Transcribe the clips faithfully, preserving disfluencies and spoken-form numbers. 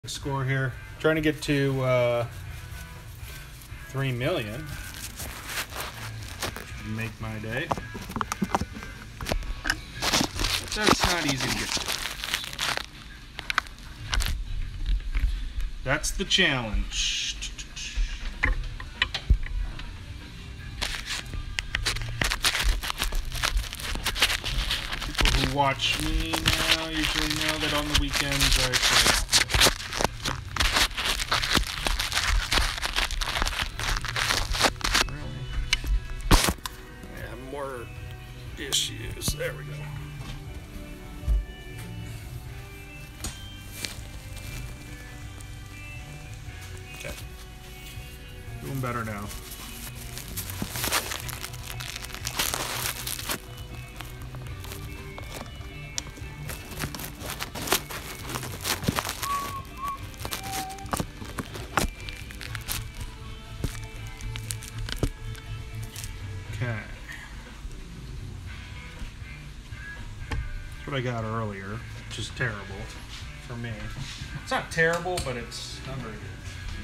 Score here. Trying to get to uh, three million. Make my day. That's not easy to get to. That's the challenge. People who watch me now usually know that on the weekends I play. Issues. There we go. Okay. Doing better now. Okay. What I got earlier, which is terrible for me. It's not terrible, but it's not very good.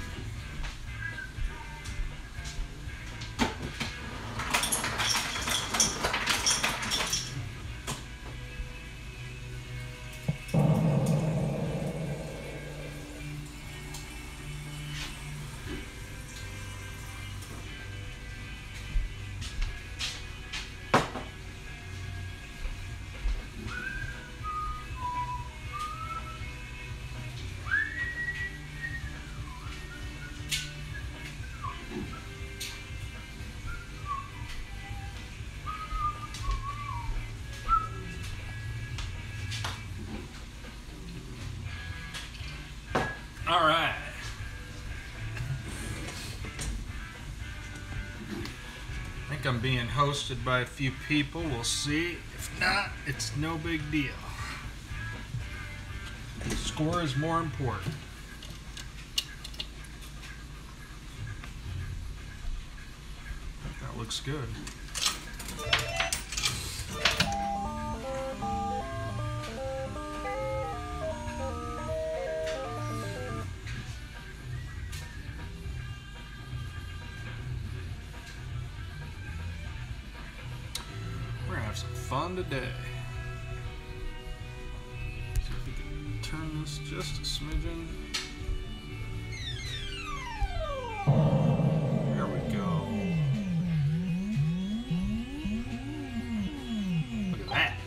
All right. I think I'm being hosted by a few people. We'll see. If not, it's no big deal. The score is more important. That looks good. Have some fun today. See if we can turn this just a smidgen. There we go. Look at that.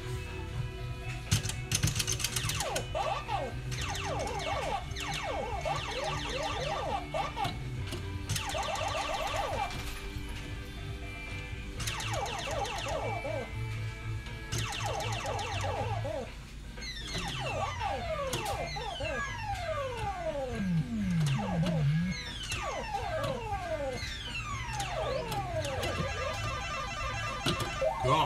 Go.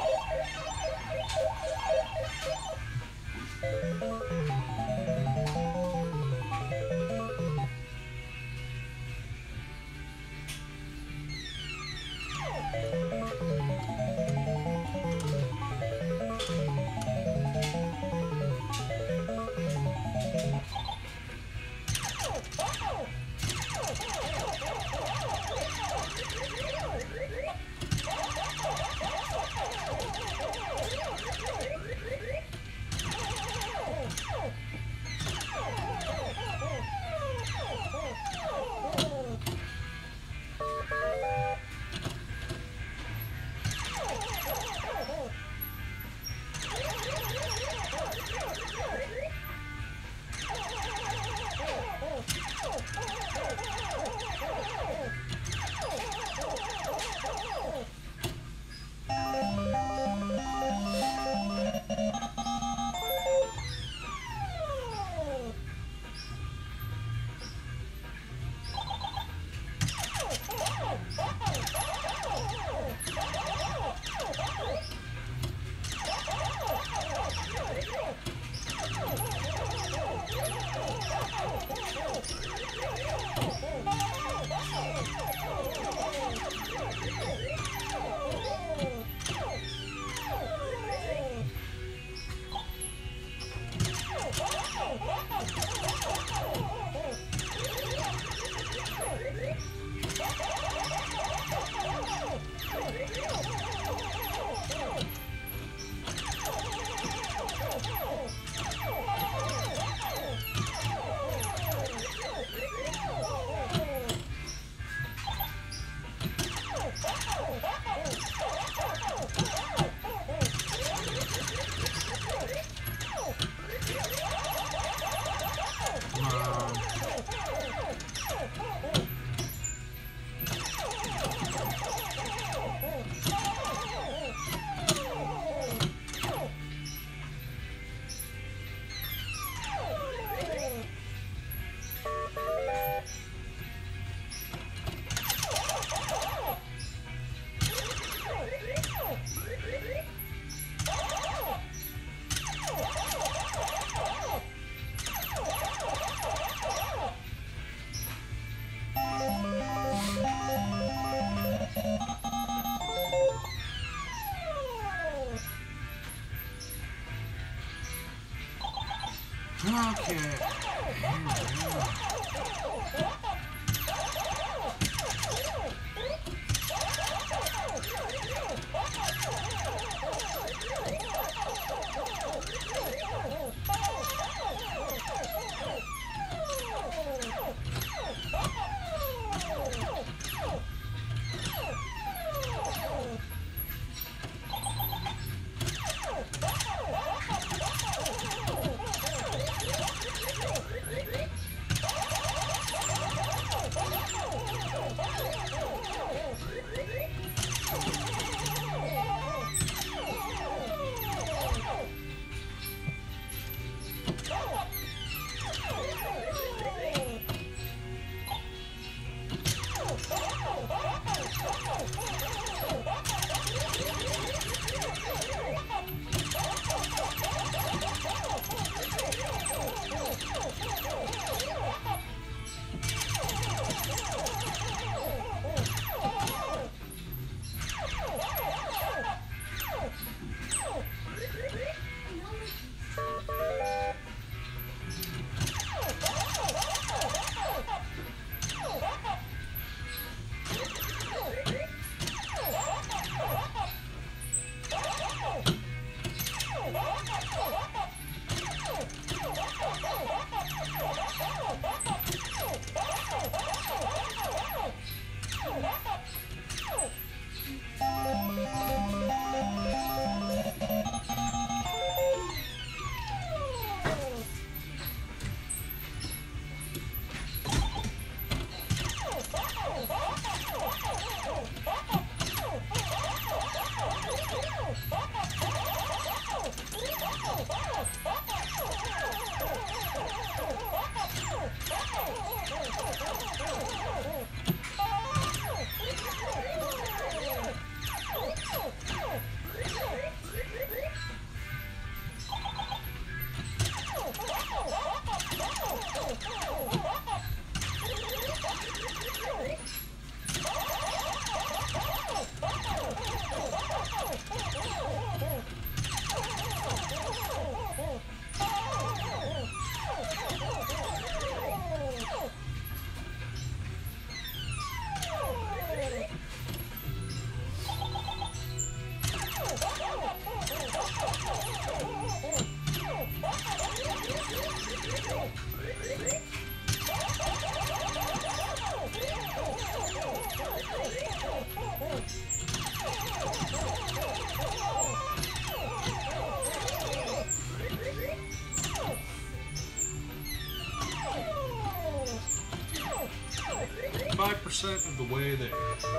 percent of the way there.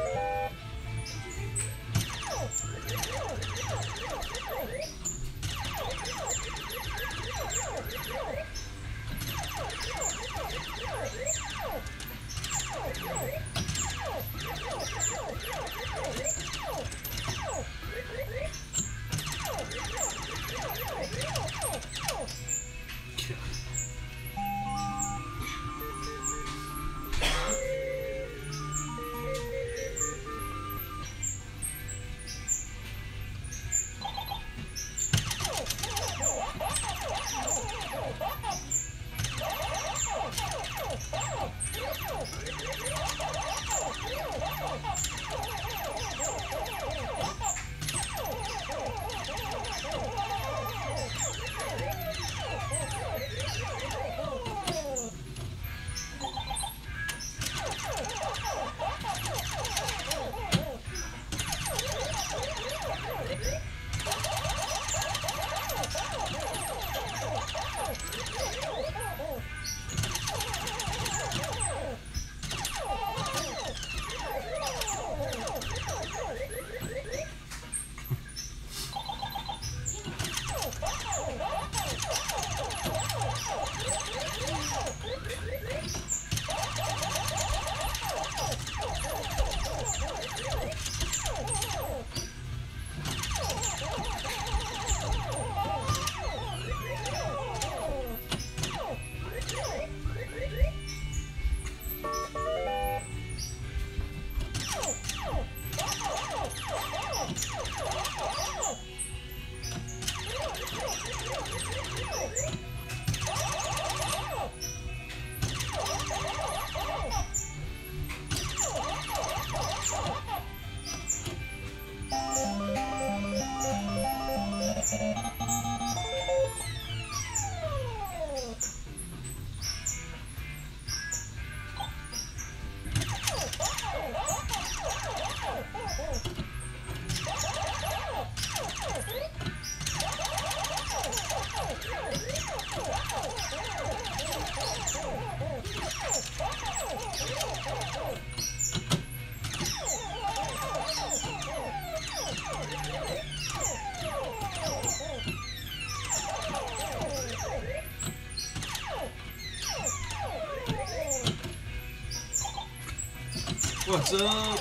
What's up?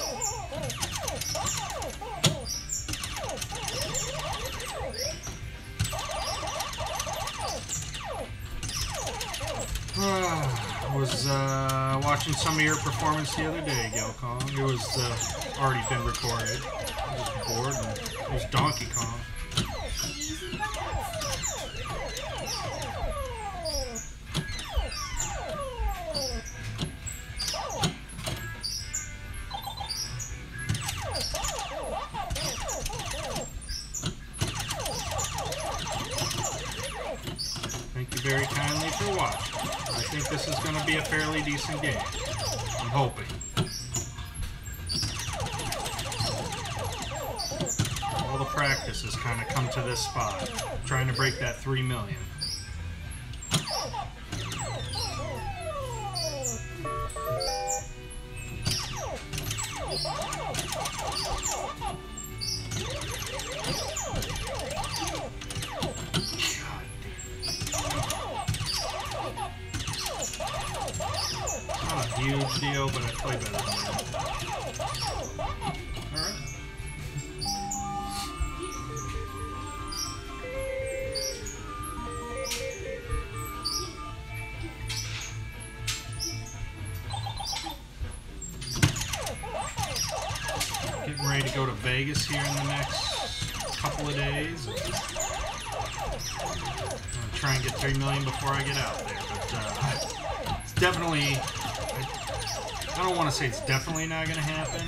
I was uh, watching some of your performance the other day, Galcon. It was uh, already been recorded. I was bored, and it was Donkey Kong. Very kindly for watching. I think this is going to be a fairly decent game. I'm hoping. All the practice has kind of come to this spot. Trying to break that three million. Huge deal, but I play better than that. Alright. Getting ready to go to Vegas here in the next couple of days. I'm gonna try and get three million before I get out there, but uh, it's definitely. I don't want to say it's definitely not going to happen,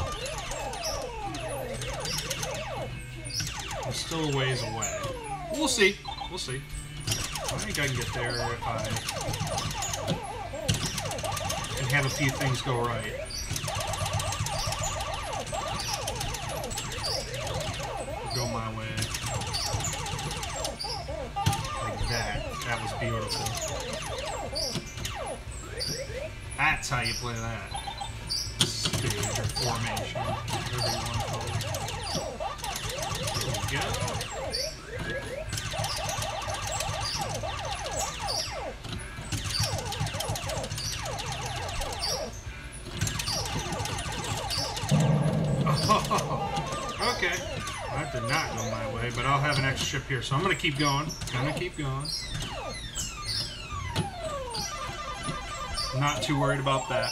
but I'm still a ways away. We'll see. We'll see. I think I can get there if I can have a few things go right. Go my way. Like that. That was beautiful. That's how you play that. stage or formation, whatever you want to call it. There we go. Oh, okay. That did not go my way, but I'll have an extra ship here, so I'm going to keep going. Gonna keep going. Not too worried about that.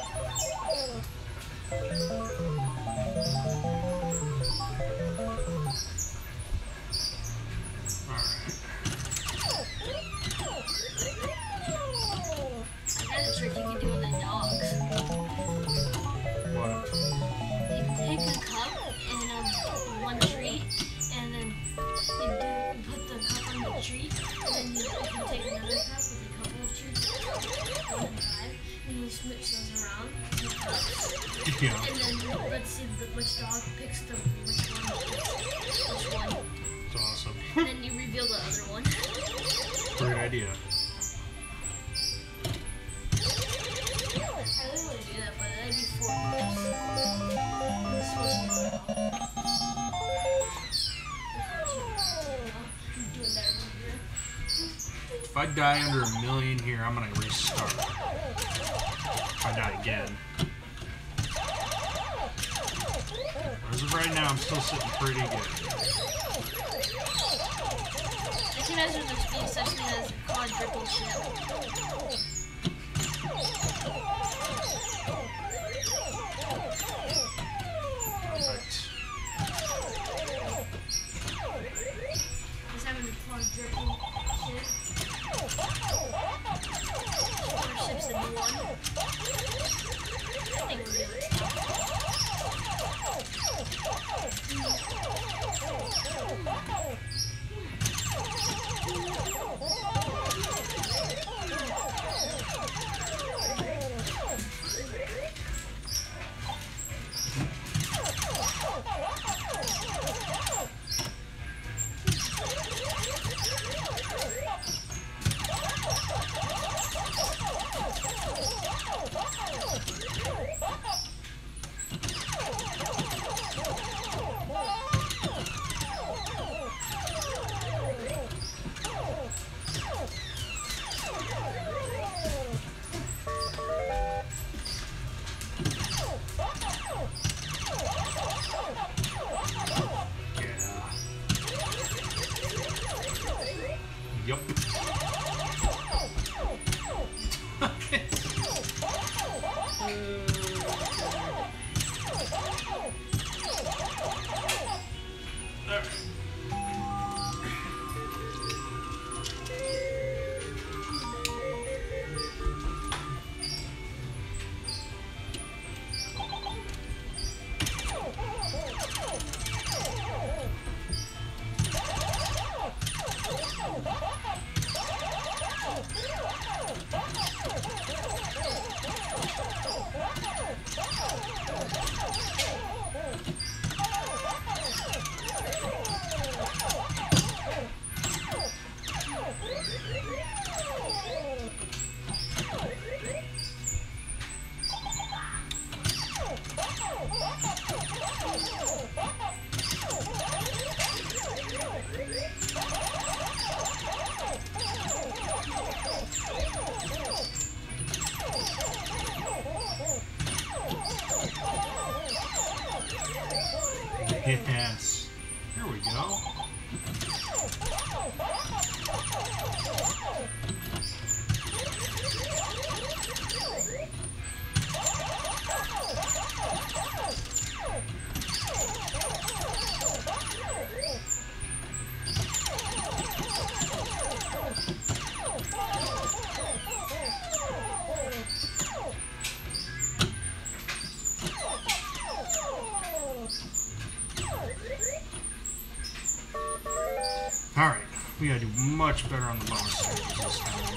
Yeah. And then let's see the, which dog picks the which one picks which one. It's awesome. And then you reveal the other one. Great idea. I really want to do that, but that'd be four clips. This was doing that over here. If I die under a million here, I'm gonna restart. If I die again. As of right now, I'm still sitting pretty good. I can imagine this being such thing as a quadruple ship. Perfect. Just having a quadruple ship. Four ships in one. I think we'll do it. Yup. Yes. Here we go. Alright, we gotta do much better on the bonus stages this time.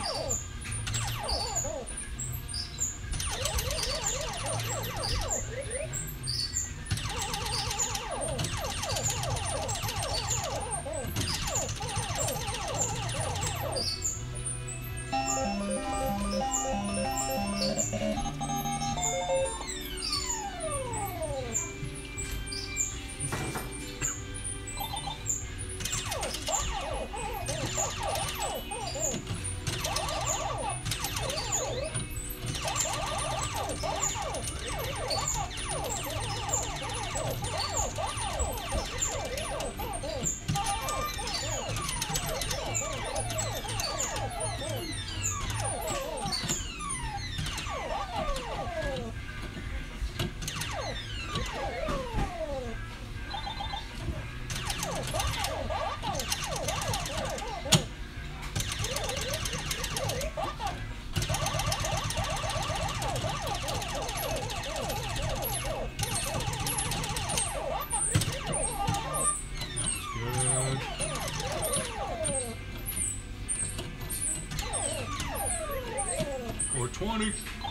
twenty.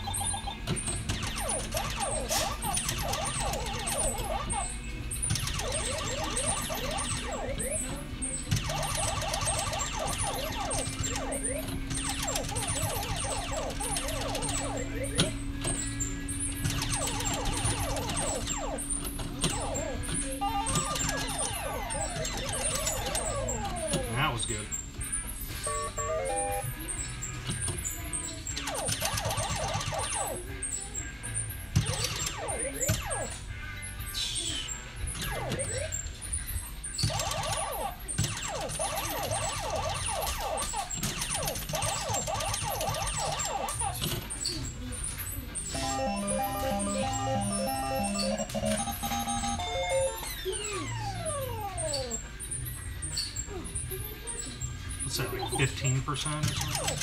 That was good. What's that, like fifteen percent or something?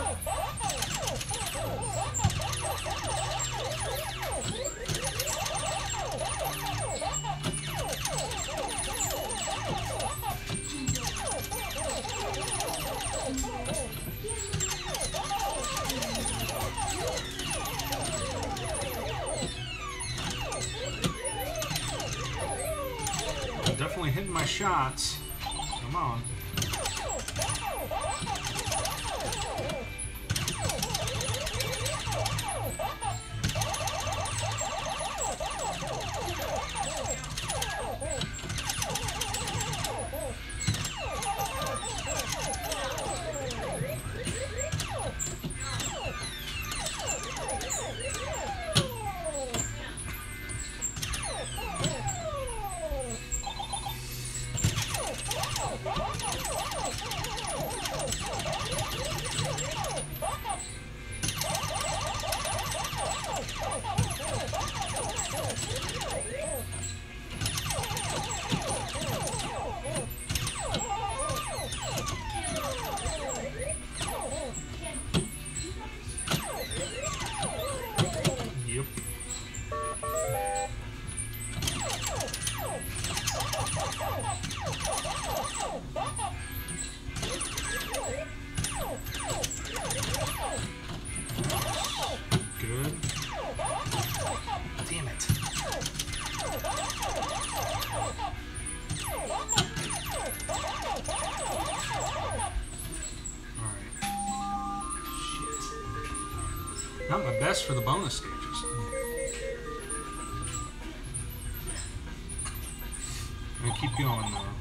Definitely hitting my shots. Come on. Yep. Good. Damn it. Alright. Shit. Not my best for the bonus stages. I'm gonna keep going though.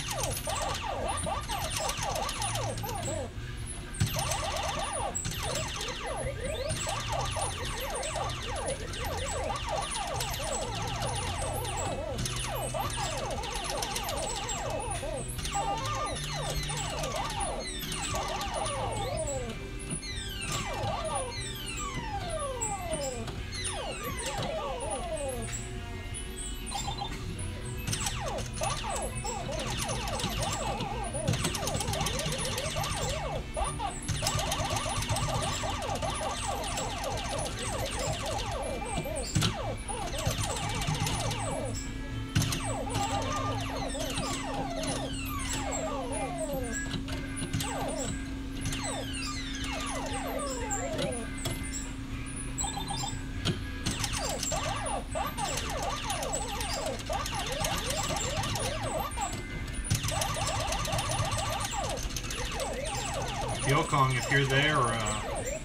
Yokong, if you're there, uh,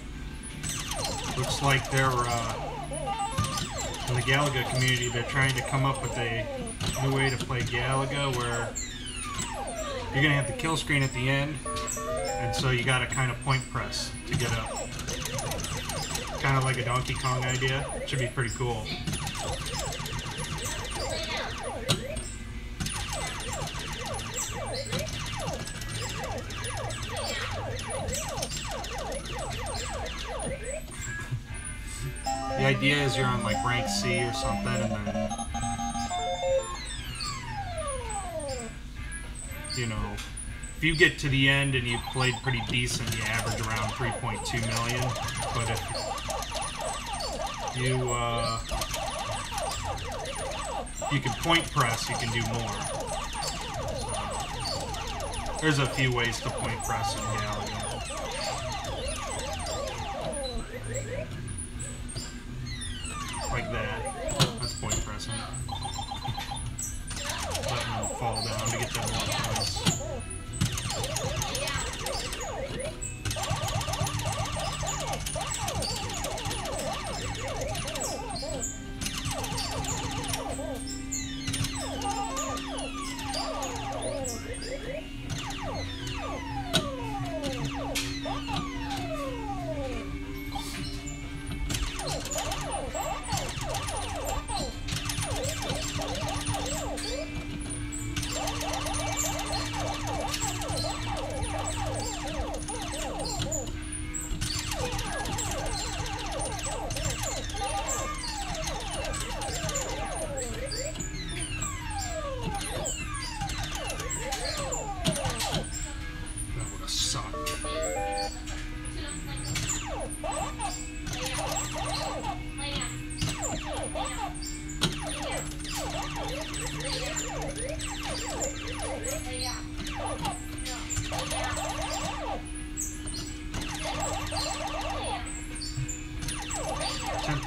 looks like they're, uh, in the Galaga community, they're trying to come up with a new way to play Galaga where you're going to have the kill screen at the end, and so you got to kind of point press to get up. Kind of like a Donkey Kong idea. Should be pretty cool. The idea is you're on like rank C or something, and then, you know, if you get to the end and you've played pretty decent, you average around three point two million. But if you uh, if you can point press, you can do more. So, there's a few ways to point press in Galaga.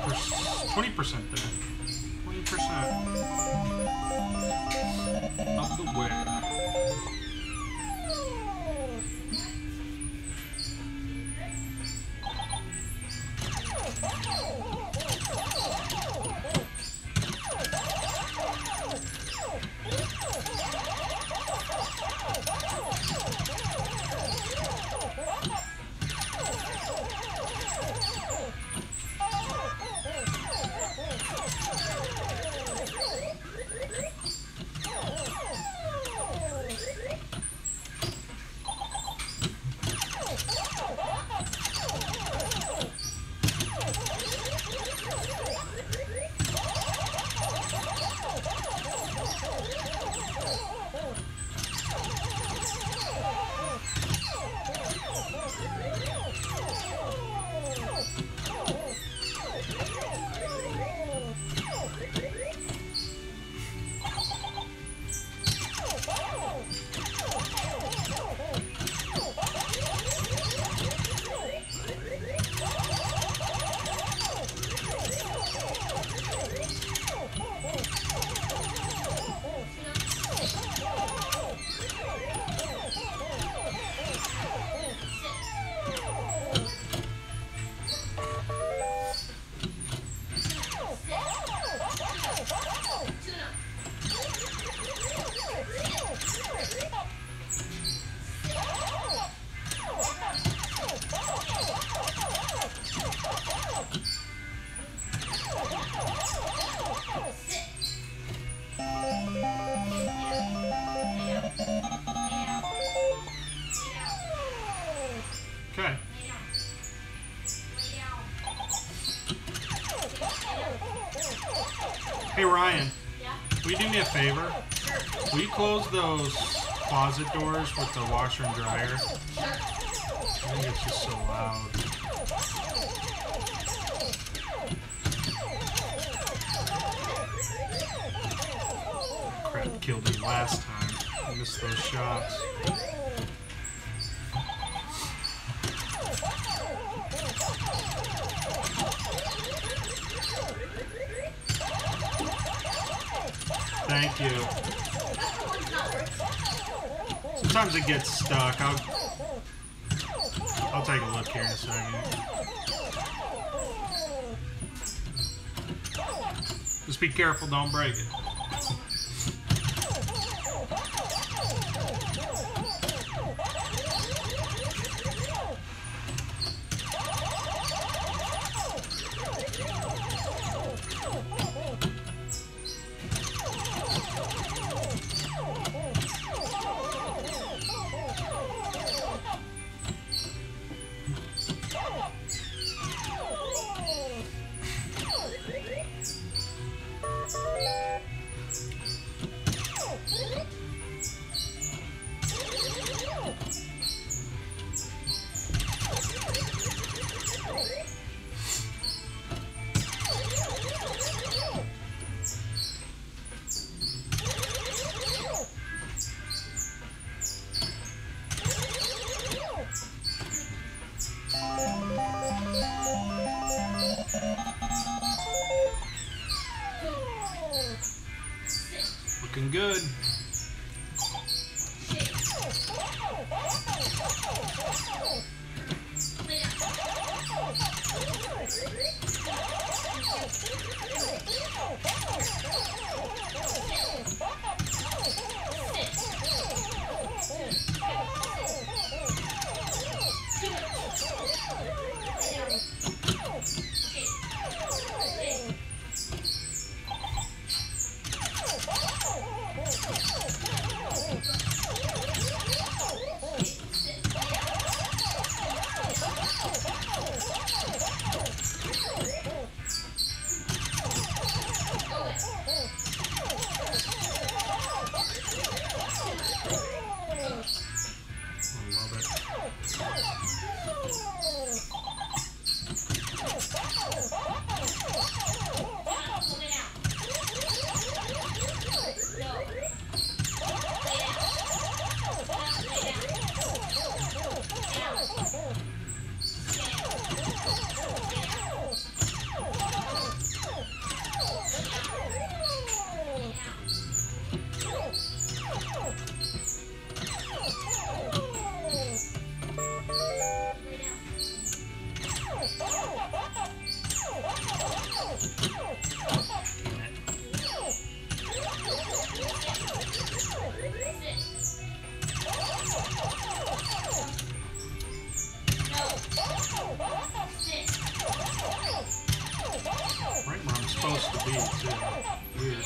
twenty percent there. twenty percent of the way. Okay. Hey Ryan, Yeah? will you do me a favor? Will you close those closet doors with the washer and dryer? I think it's just so loud. Crap killed me last time. I missed those shots. Thank you. Sometimes it gets stuck. I'll, I'll take a look here in a second. Just be careful, don't break it. Looking good. supposed to be, too. Weird.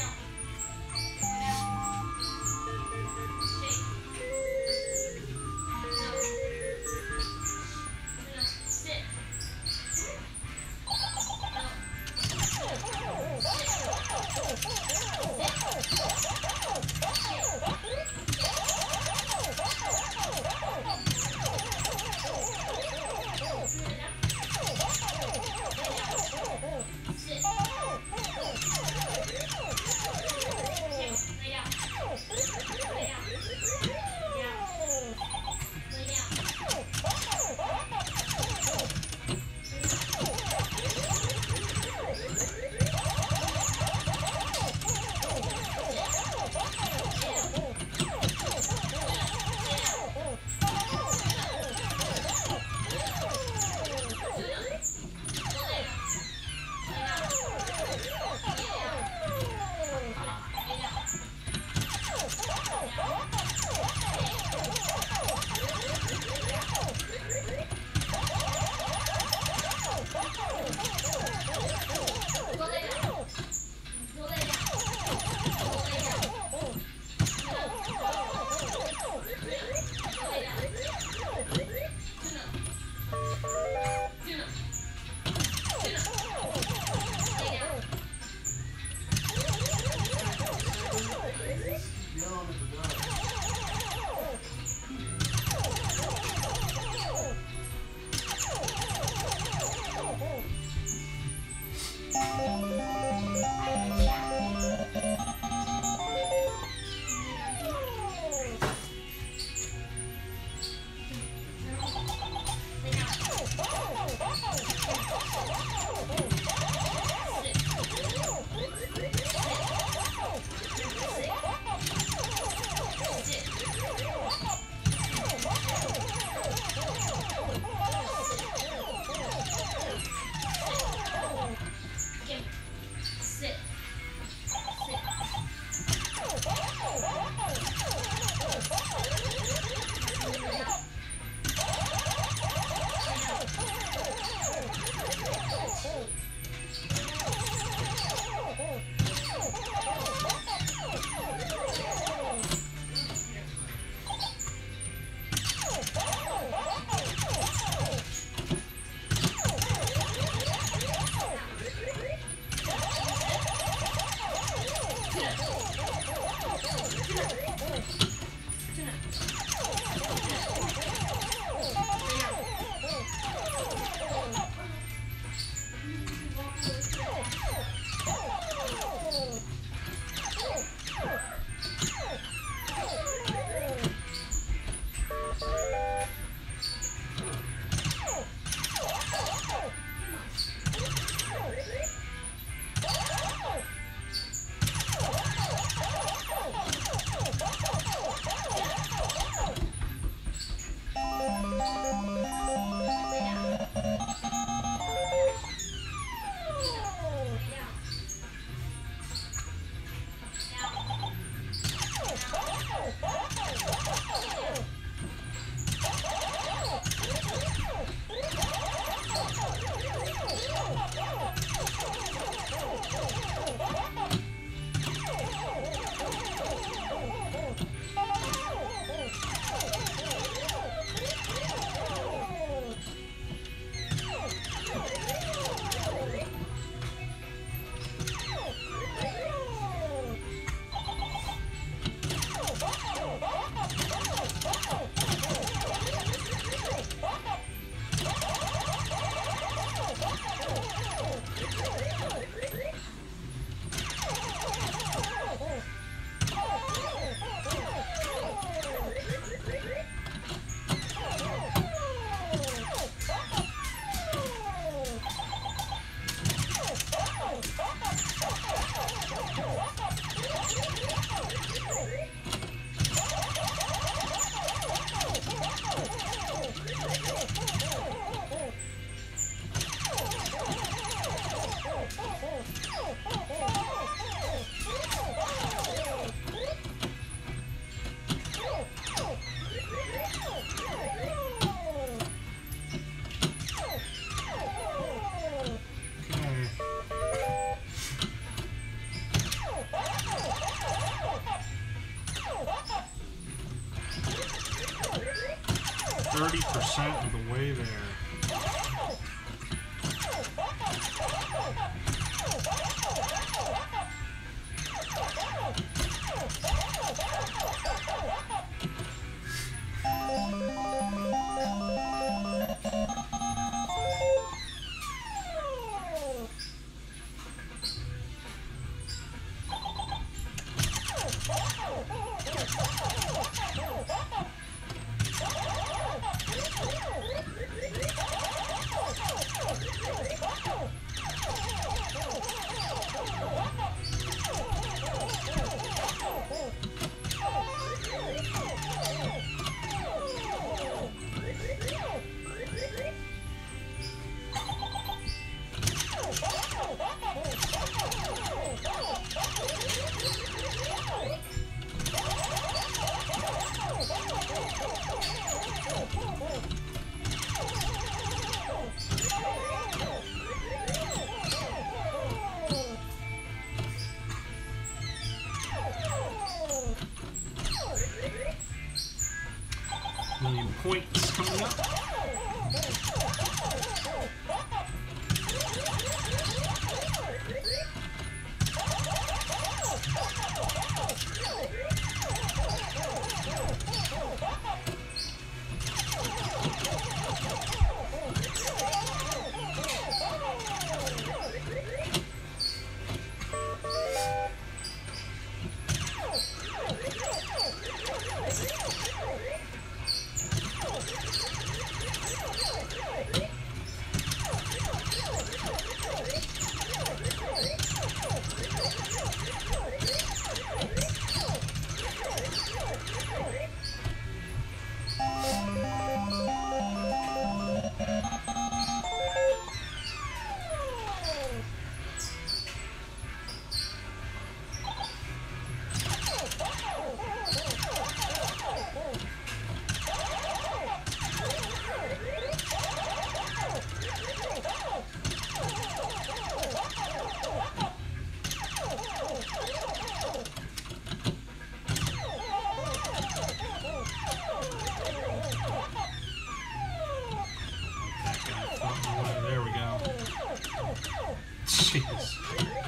thirty percent of the way there. Million points coming up. There we go. Jeez.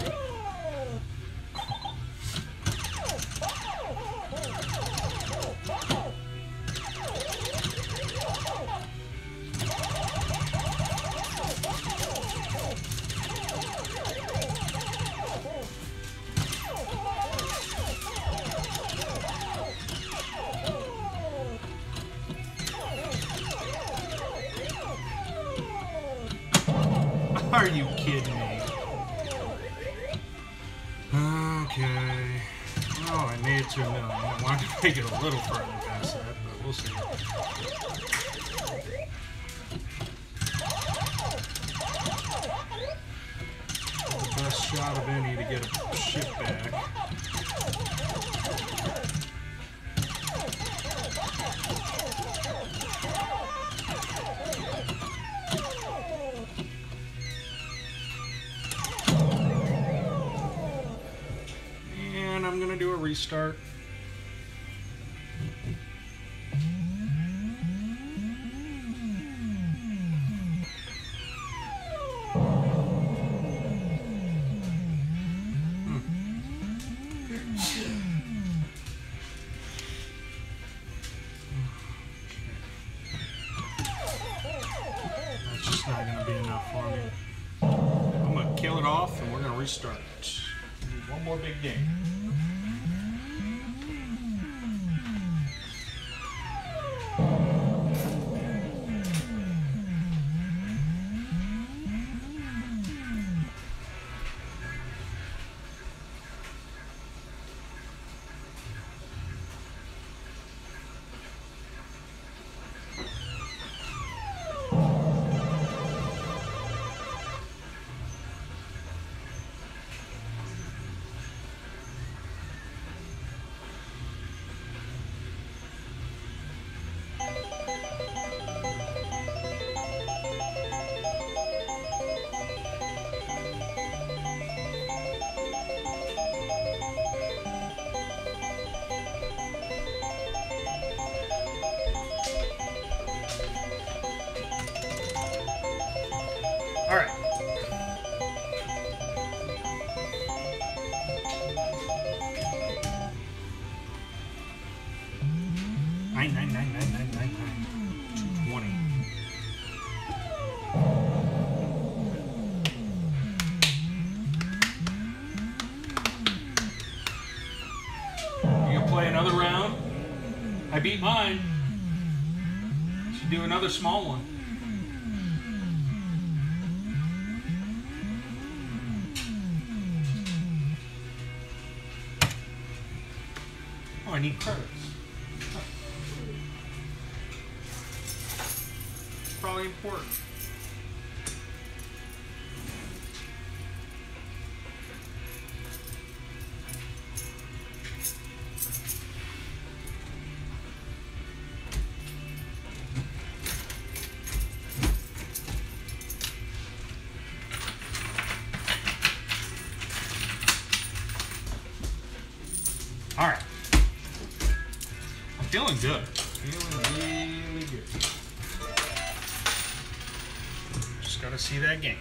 Are you kidding me? Okay. Oh, I made it to a million. I wanted to make it a little further past that, but we'll see. The best shot of any to get a ship back. I'm gonna do a restart. Hmm. That's just not gonna be enough for me. I'm gonna kill it off and we're gonna restart. One more big game. I beat mine. Should do another small one. Oh, I need credits. Probably important. All right. I'm feeling good. Feeling really good. Just gotta see that game.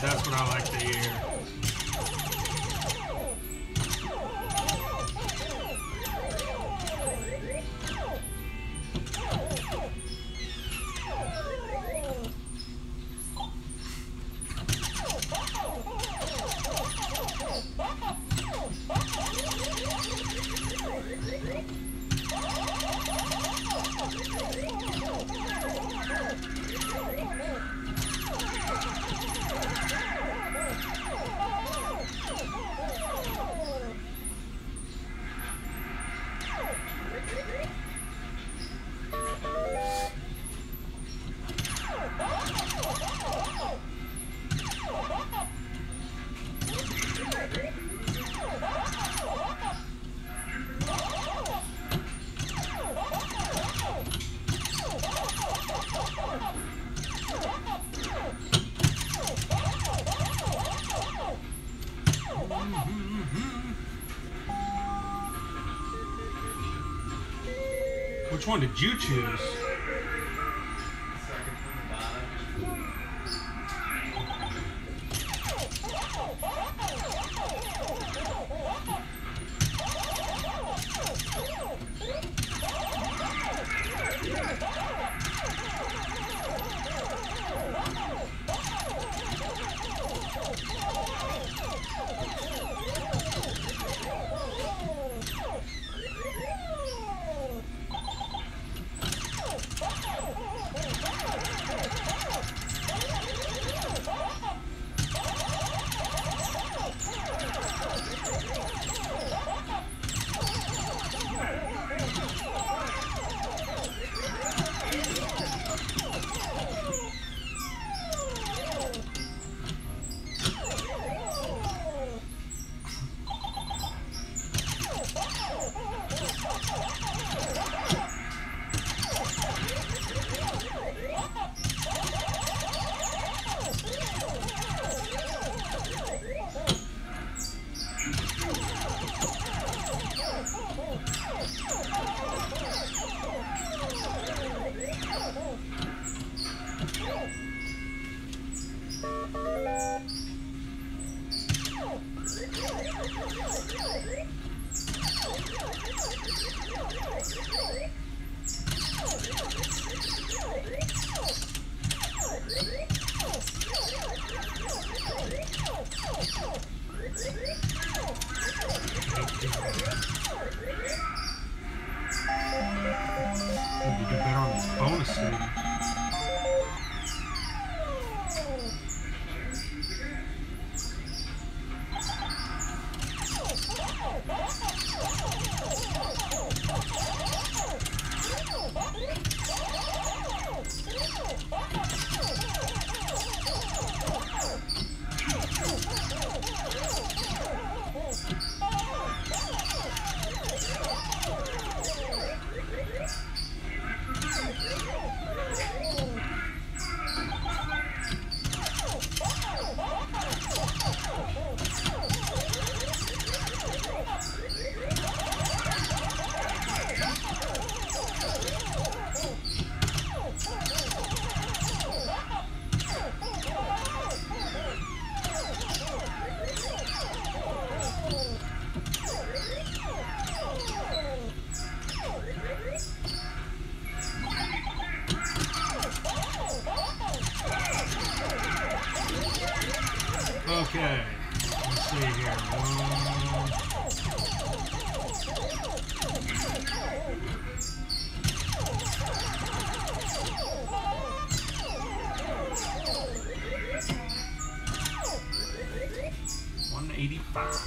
That's what I like to hear. Which one did you choose? Second from the bottom. Need to do better on this bonus stage. Okay, let's see here. One. One eighty-five.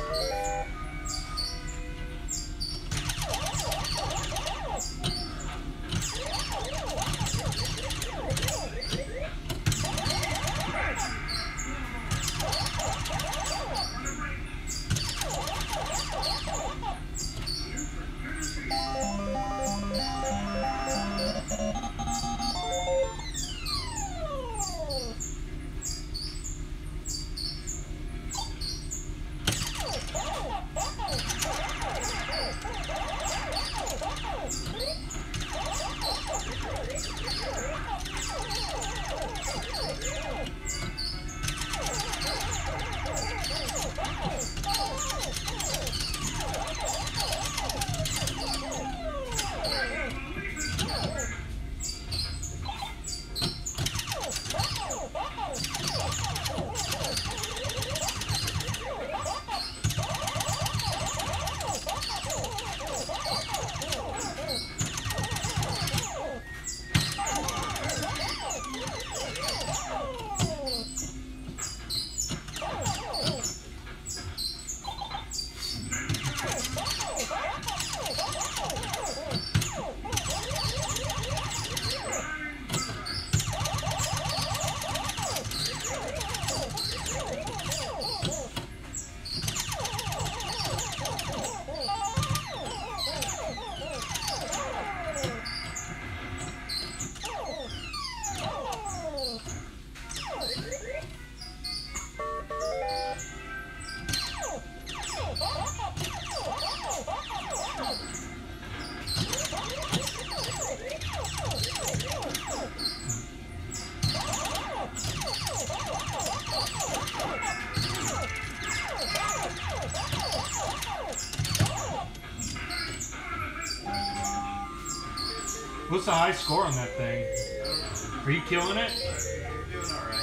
What's the high score on that thing? Are you killing it? You're doing alright.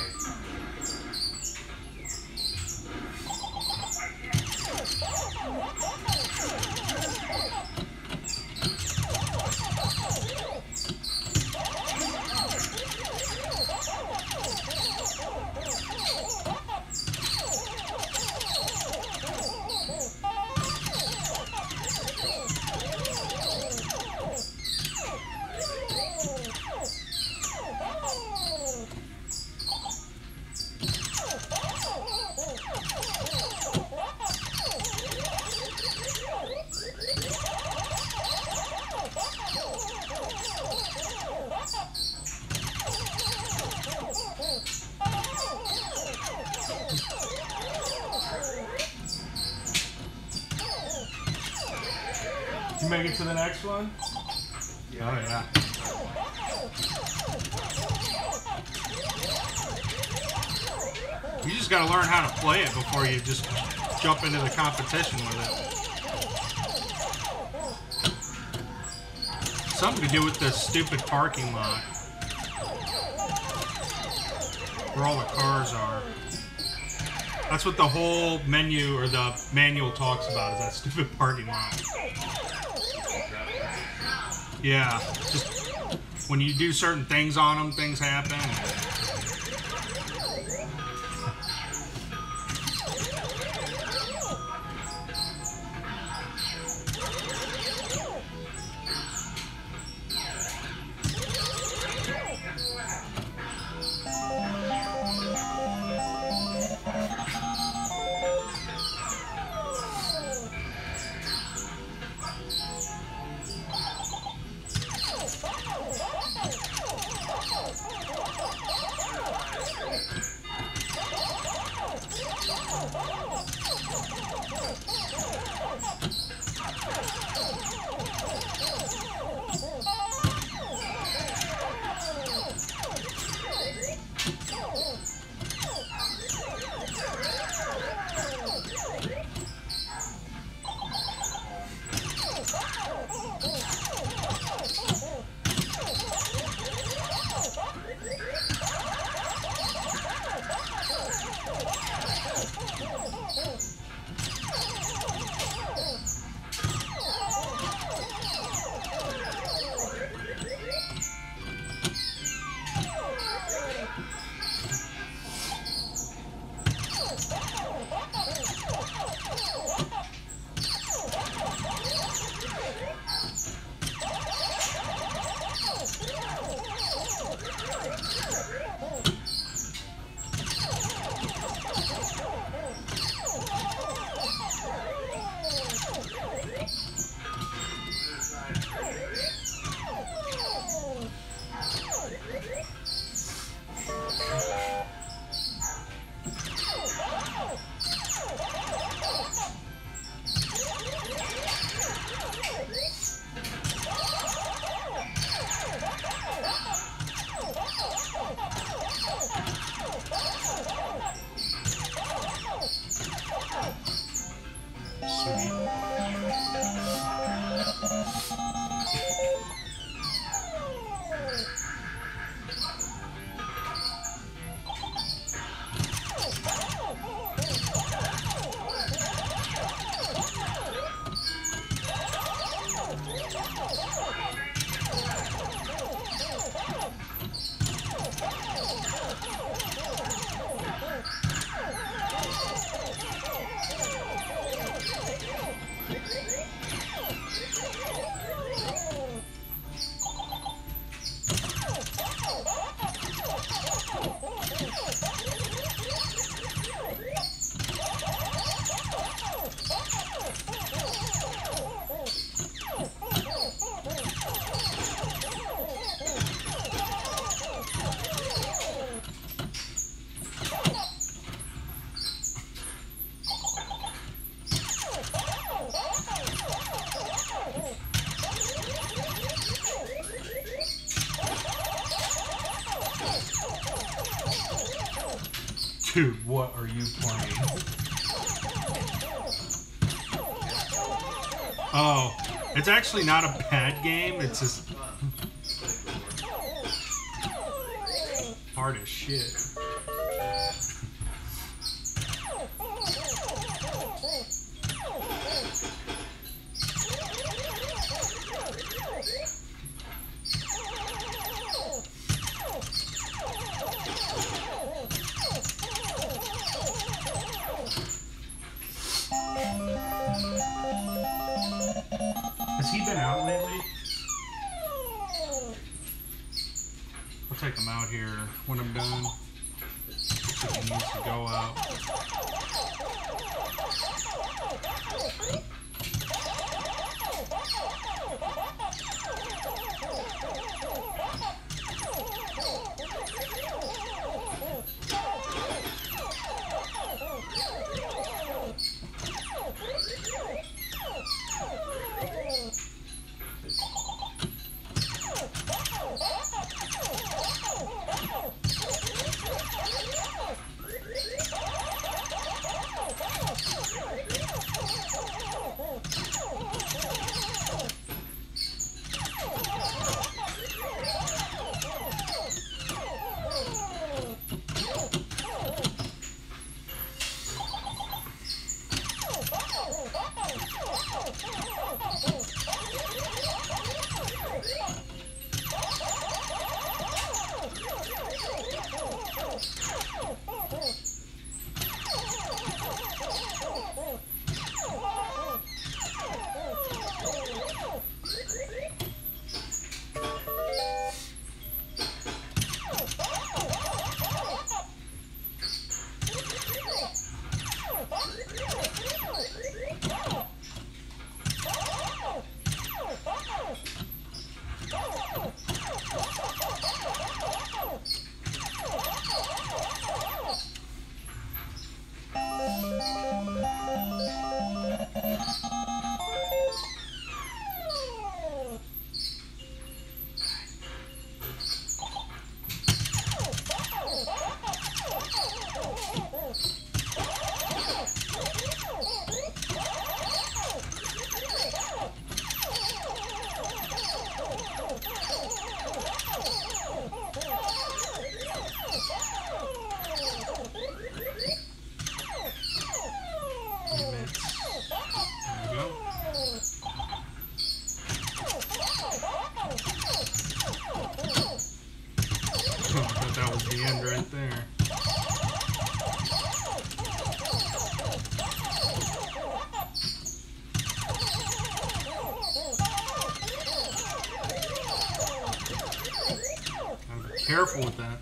You make it to the next one? Yeah. Oh yeah. You just gotta learn how to play it before you just jump into the competition with it. Something to do with this stupid parking lot. Where all the cars are. That's what the whole menu or the manual talks about, is that stupid parking lot. Yeah, just when you do certain things on them, things happen. Dude, what are you playing? Oh, it's actually not a bad game. It's just hard as shit. Has he been out lately? I'll take him out here when I'm done. If he needs to go out. Careful with that.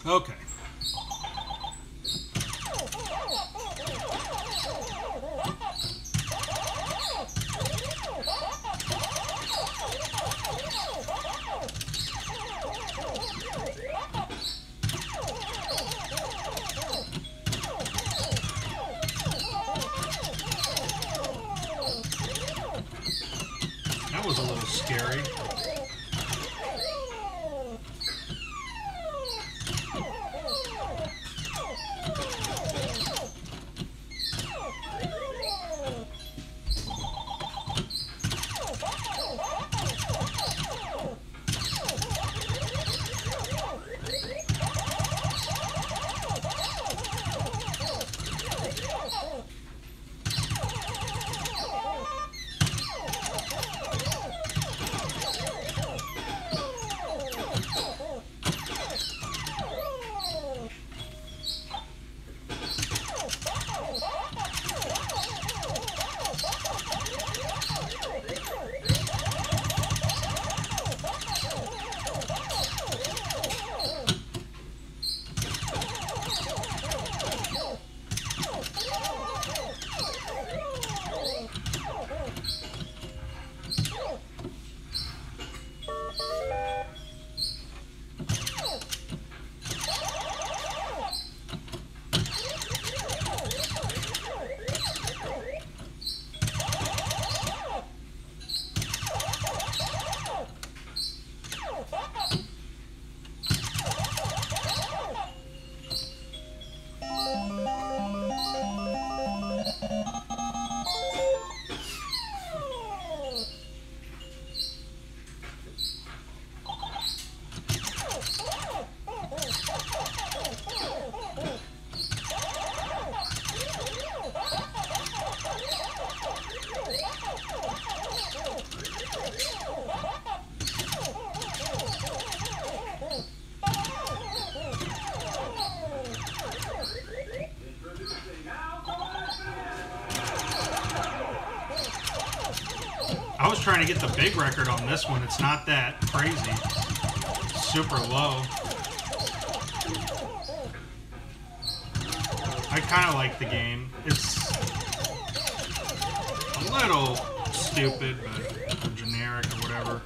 Okay. That was a little scary. I was trying to get the big record on this one. It's not that crazy. Super low. I kind of like the game. It's a little stupid, but or generic or whatever.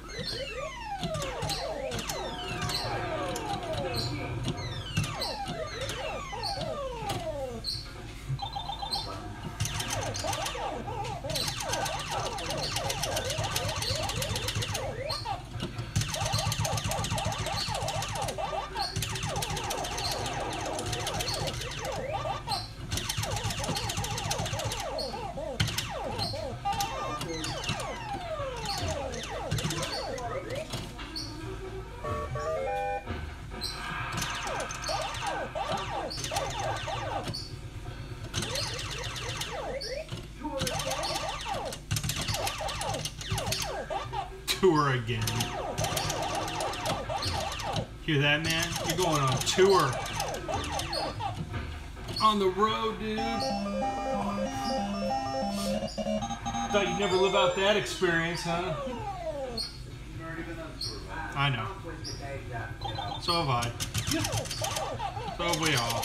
Tour again. Hear that, man? You're going on tour. On the road, dude. Thought you'd never live out that experience, huh? I know. So have I. So have we all.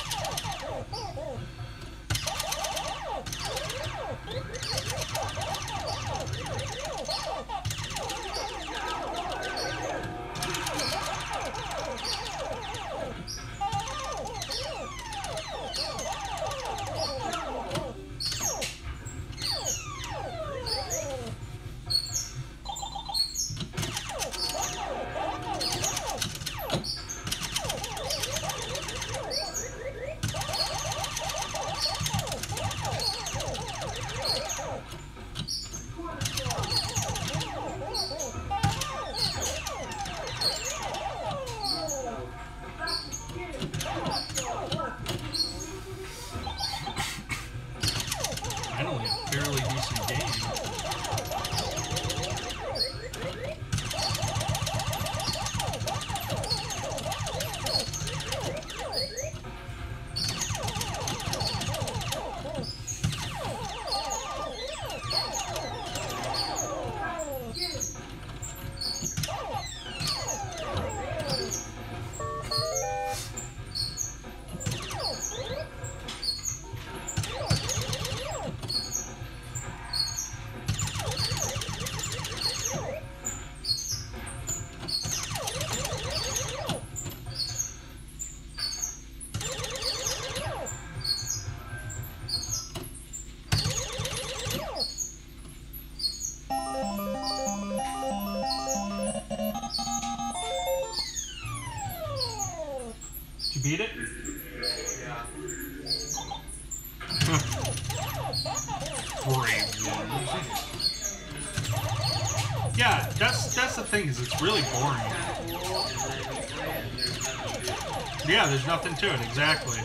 You beat it? Yeah. Brave one. Yeah, that's that's the thing, is it's really boring. Yeah, there's nothing to it, exactly.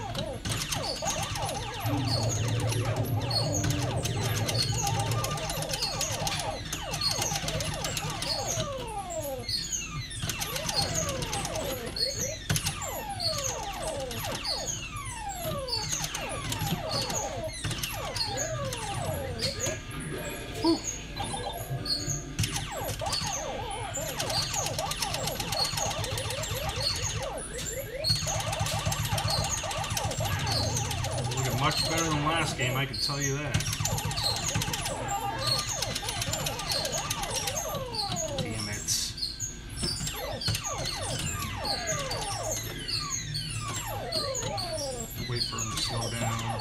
Much better than last game, I can tell you that. Damn it. Wait for him to slow down.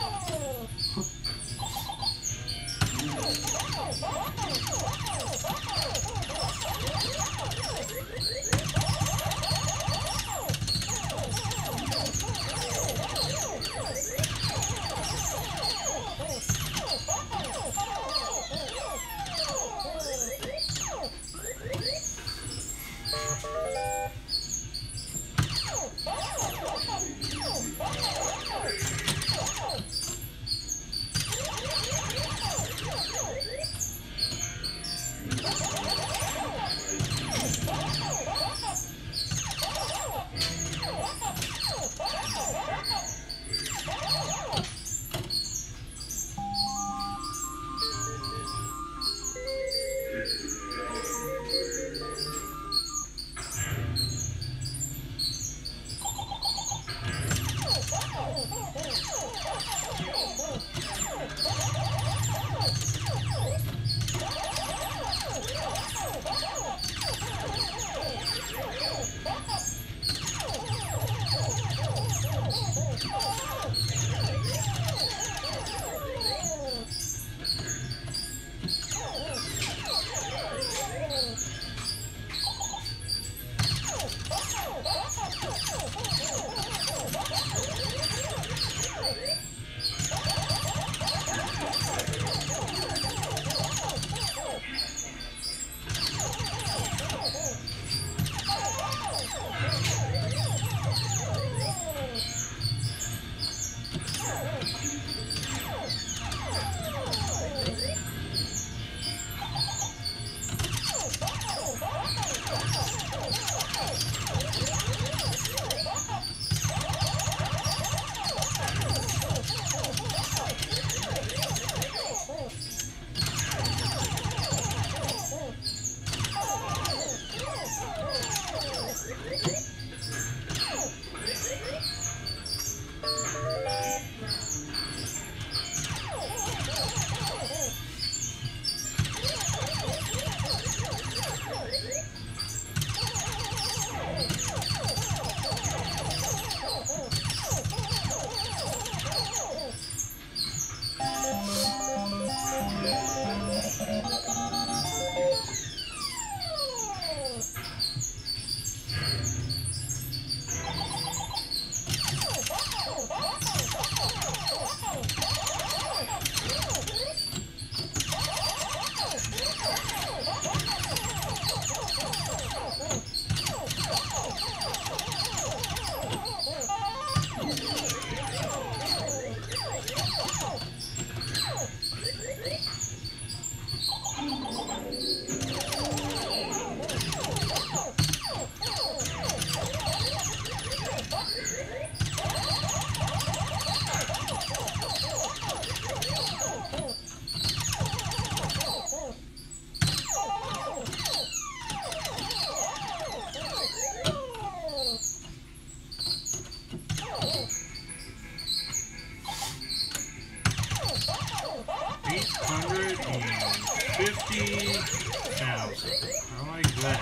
fifty thousand. I like that.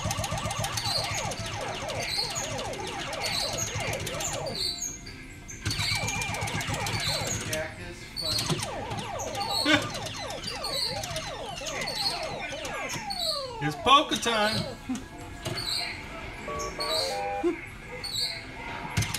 It's poker time.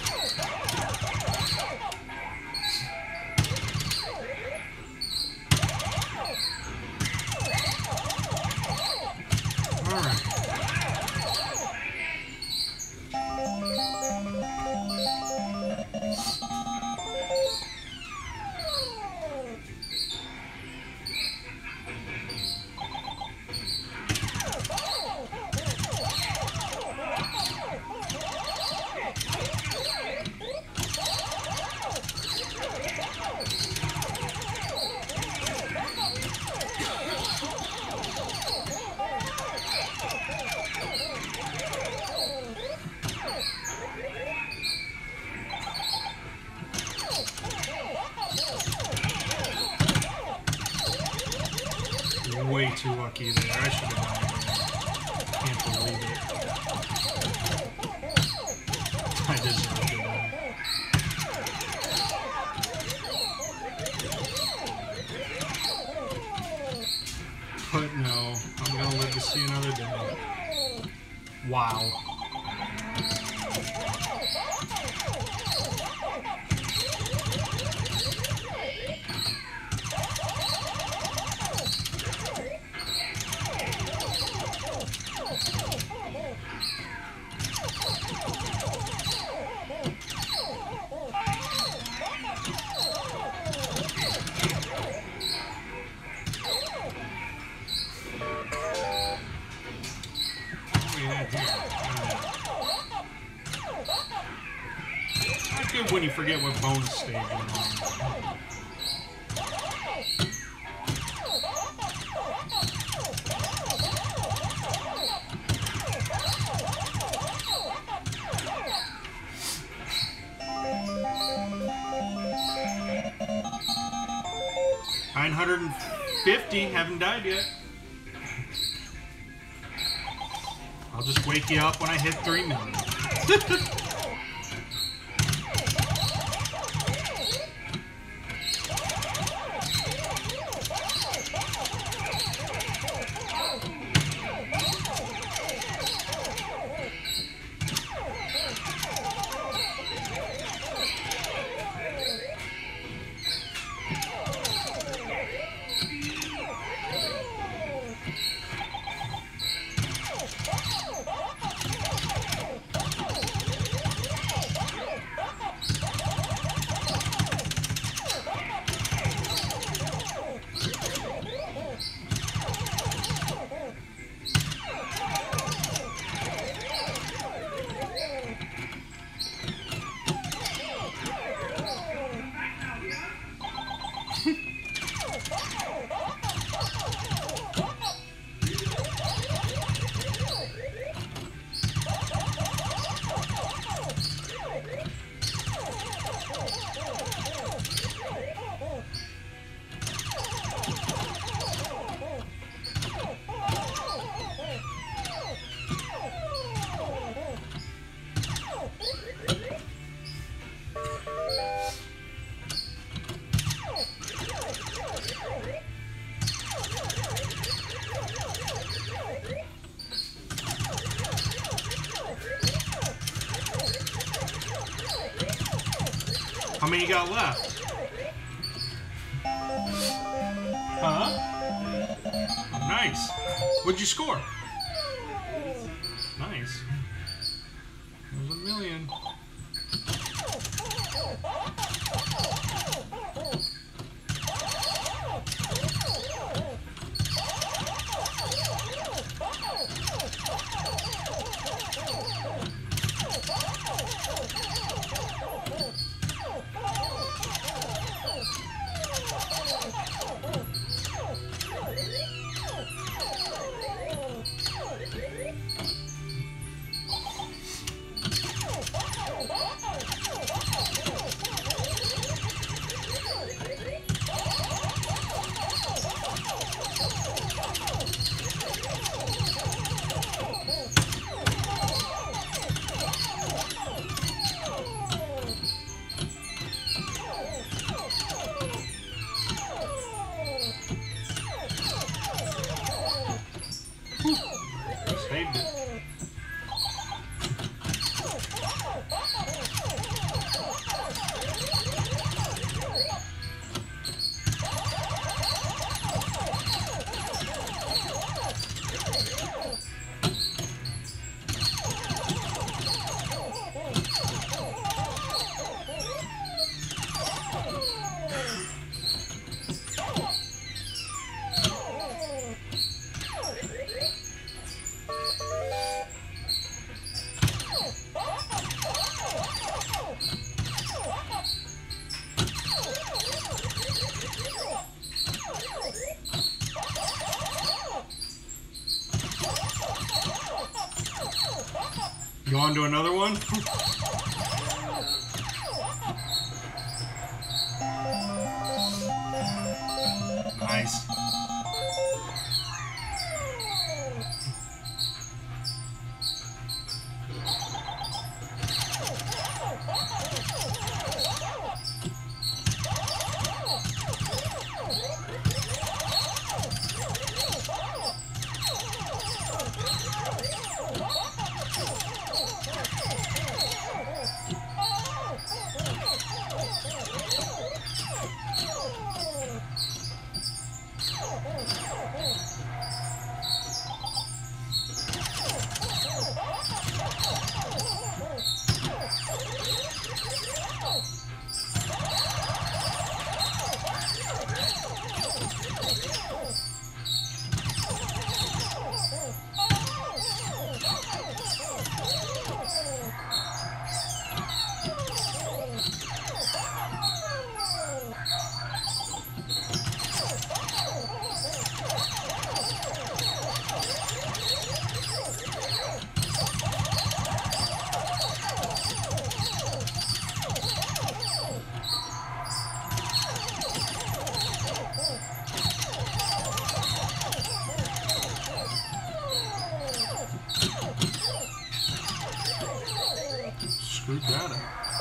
too lucky there. I should have died there. Can't believe it. I deserve to die. But no, I'm gonna live to see another day. Wow. Not good when you forget what bonus stage you're on. nine hundred fifty, haven't died yet. I'll just wake you up when I hit three million. How many you got left? Huh? Nice. What'd you score? Nice. There's a million. Saved it. You on to another one? Nice. screwed that up.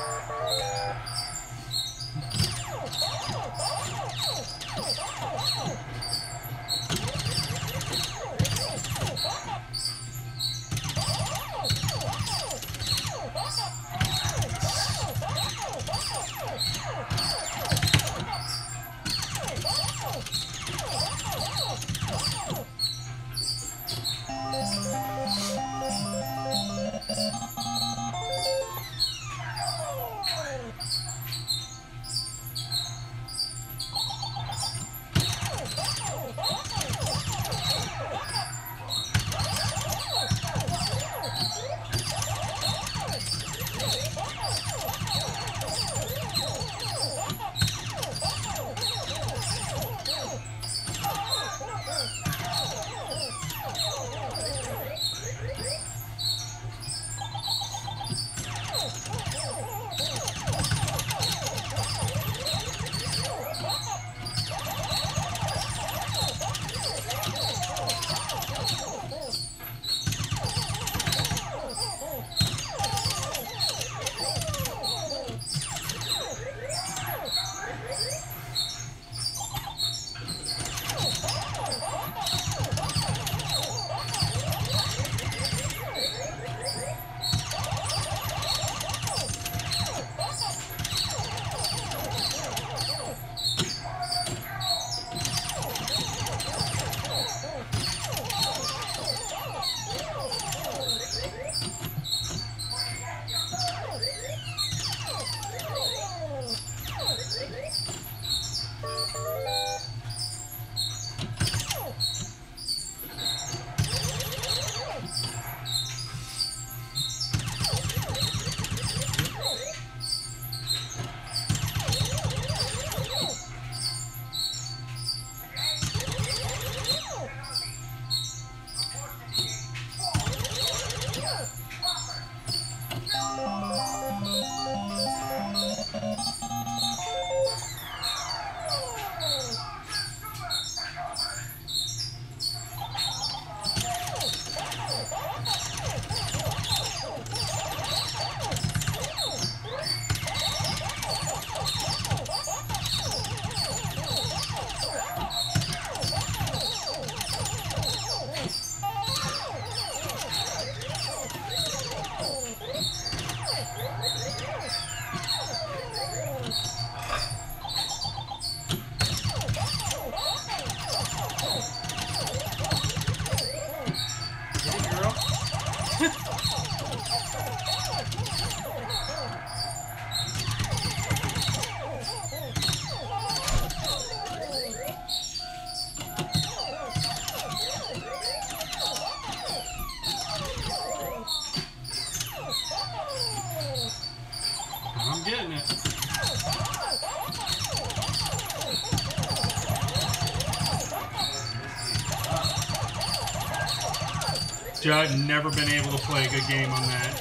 I've never been able to play a good game on that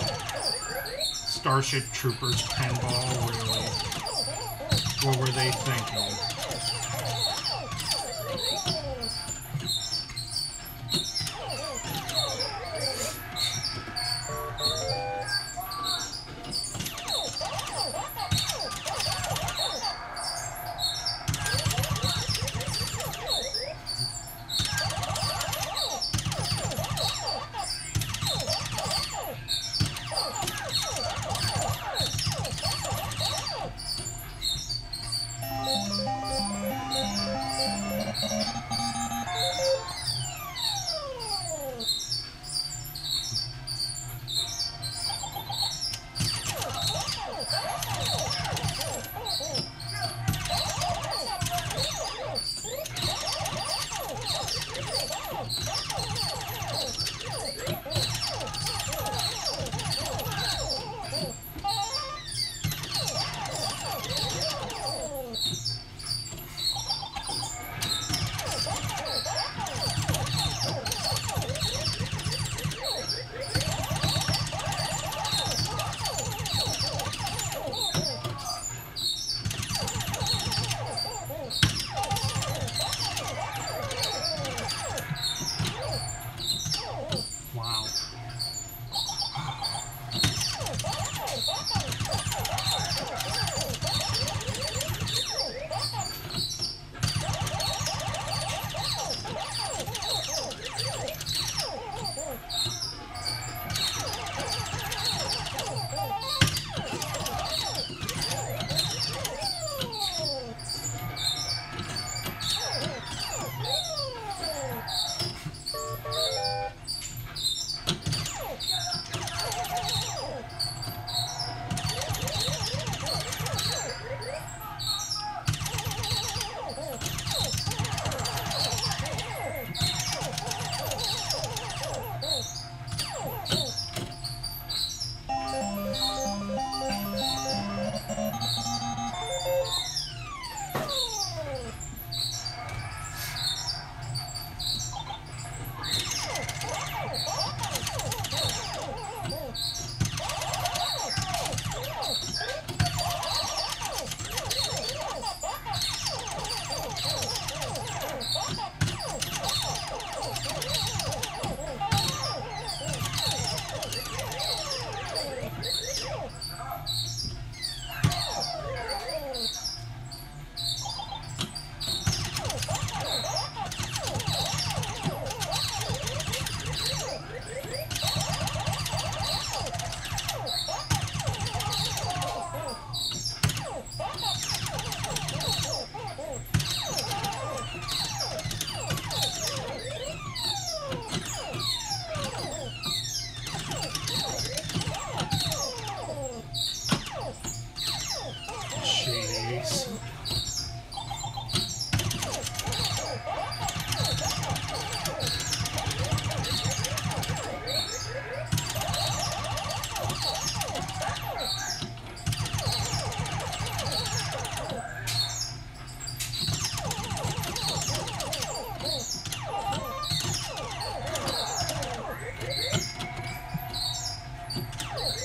Starship Troopers pinball, really. What were they thinking?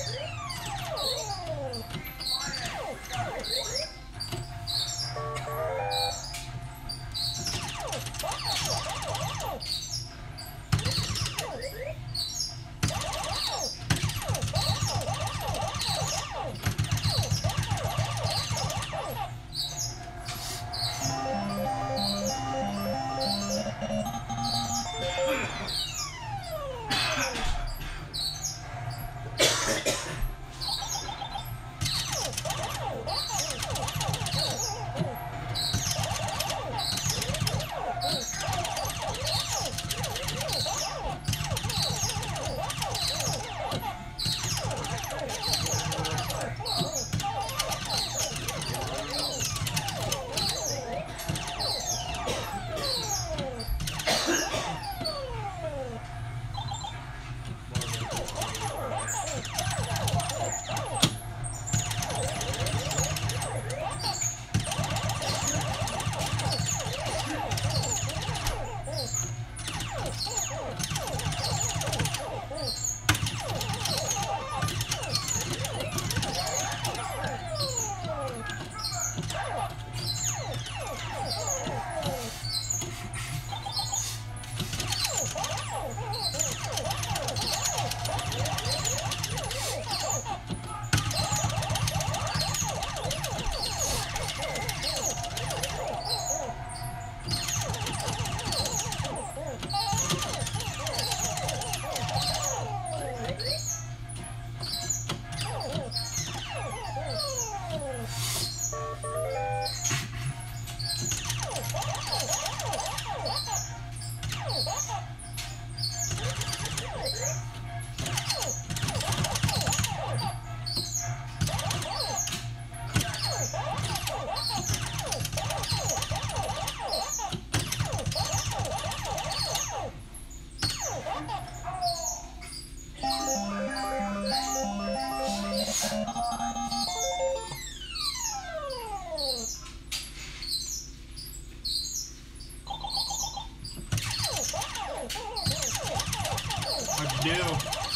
What'd you do?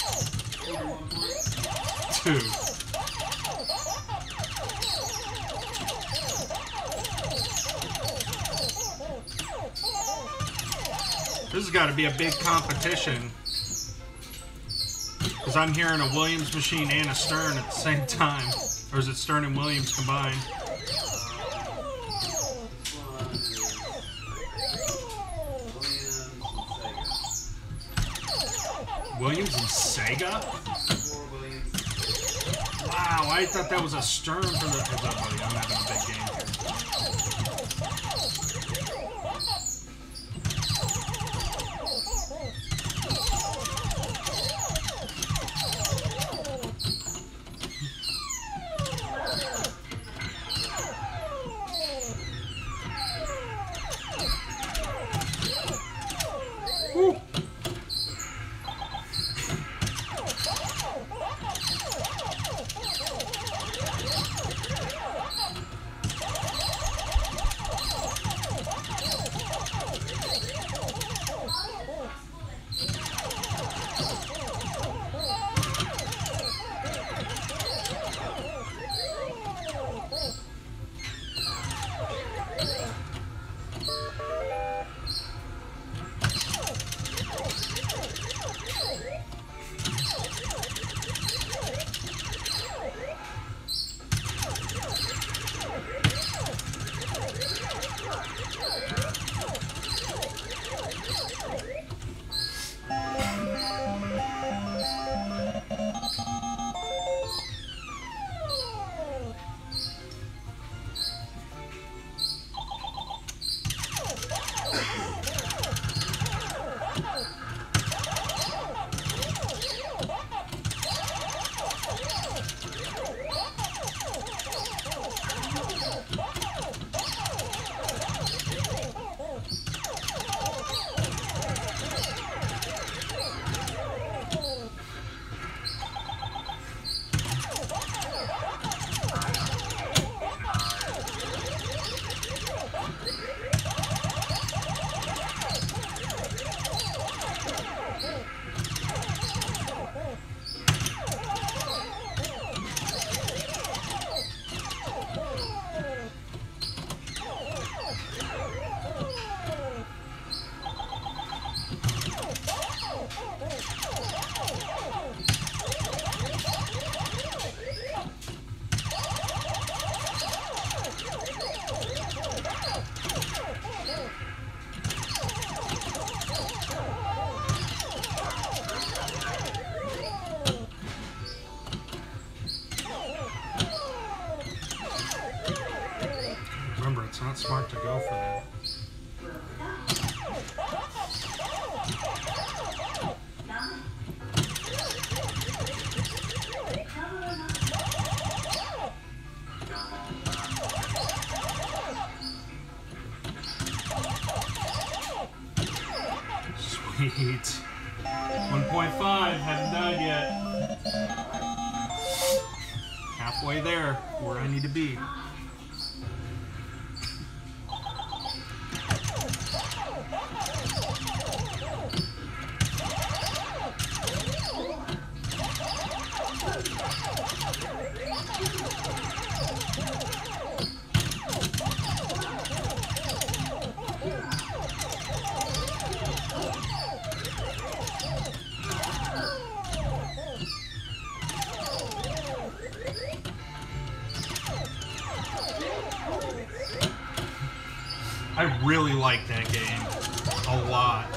Two. This has got to be a big competition. Because I'm hearing a Williams machine and a Stern at the same time. Or is it Stern and Williams combined? Williams and Sega? Wow, I thought that was a Stern for the... What's up, buddy? I'm having a big game here. Woo. not smart to go for that. Sweet. one point five, haven't died yet. Halfway there, where I need to be. I really like that game a lot.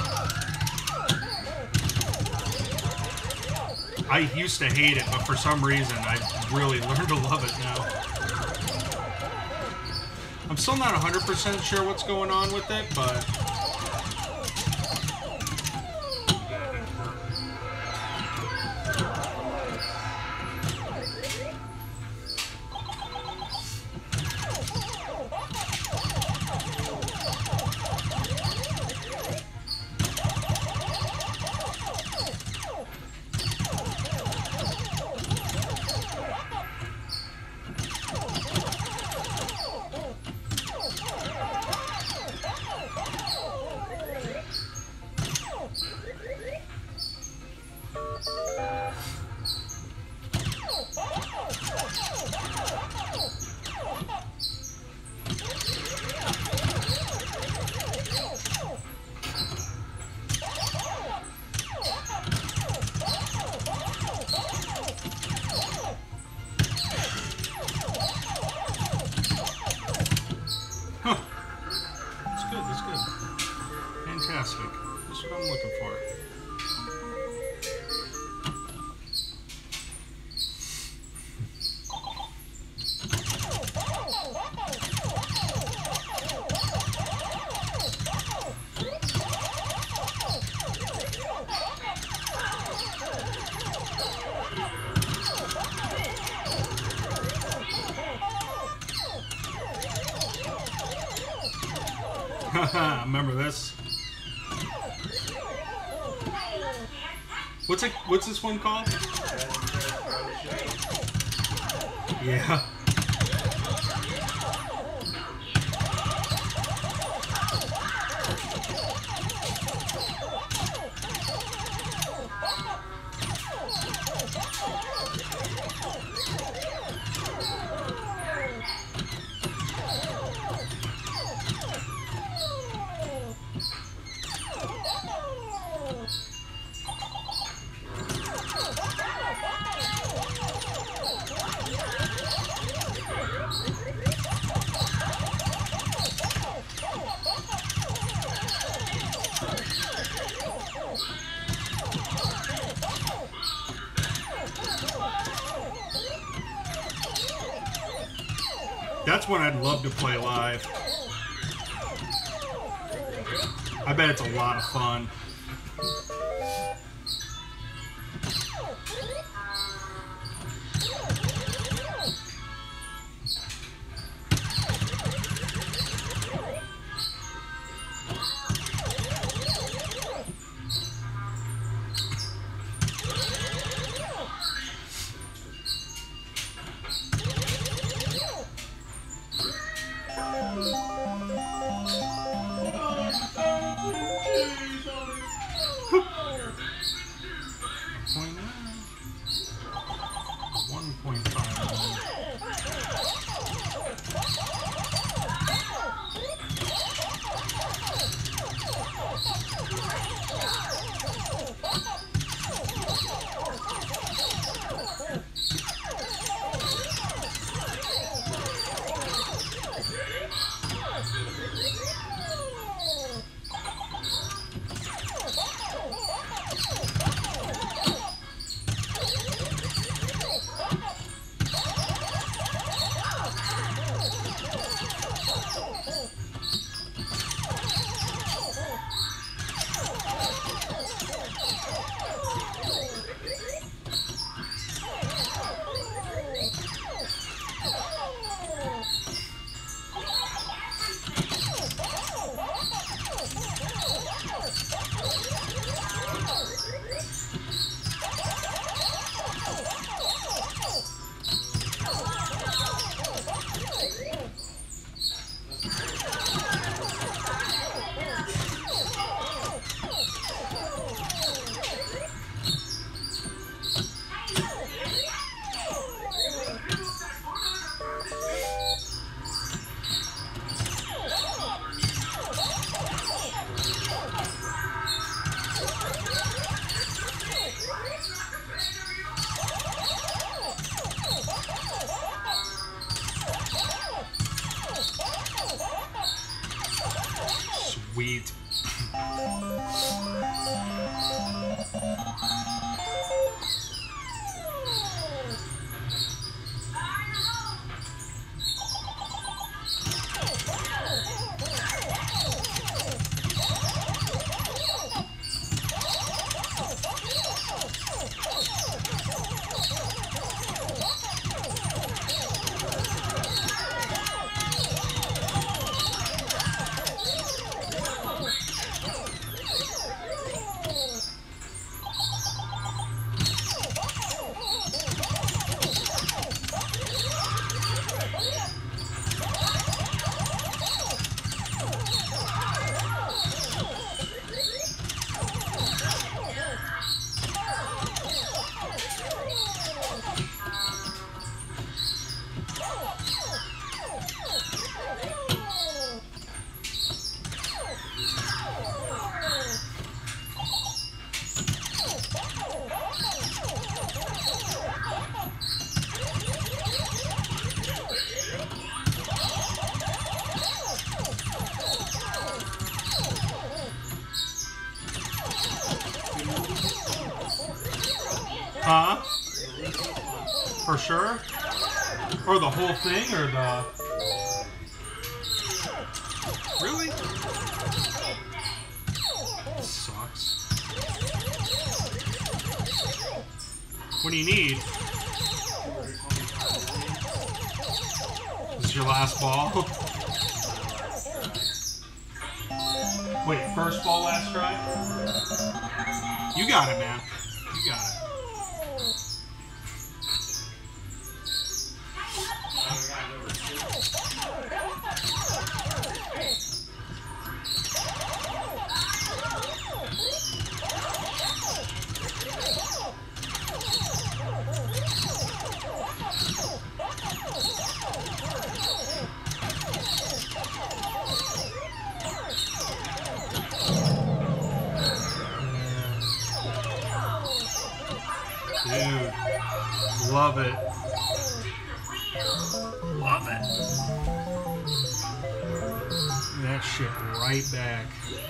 I used to hate it, but for some reason I really learned to love it now. I'm still not one hundred percent sure what's going on with it, but... Huh. That's good, that's good. Fantastic. That's what I'm looking for. Haha, remember this? What's it? What's this one called? Yeah. That's one I'd love to play live. I bet it's a lot of fun. one point five. For sure? Or the whole thing, or the... Really? That sucks. What do you need? This is your last ball? Wait, first ball, last try? You got it, man. You got it. Dude, love it. Love it. That shit right back.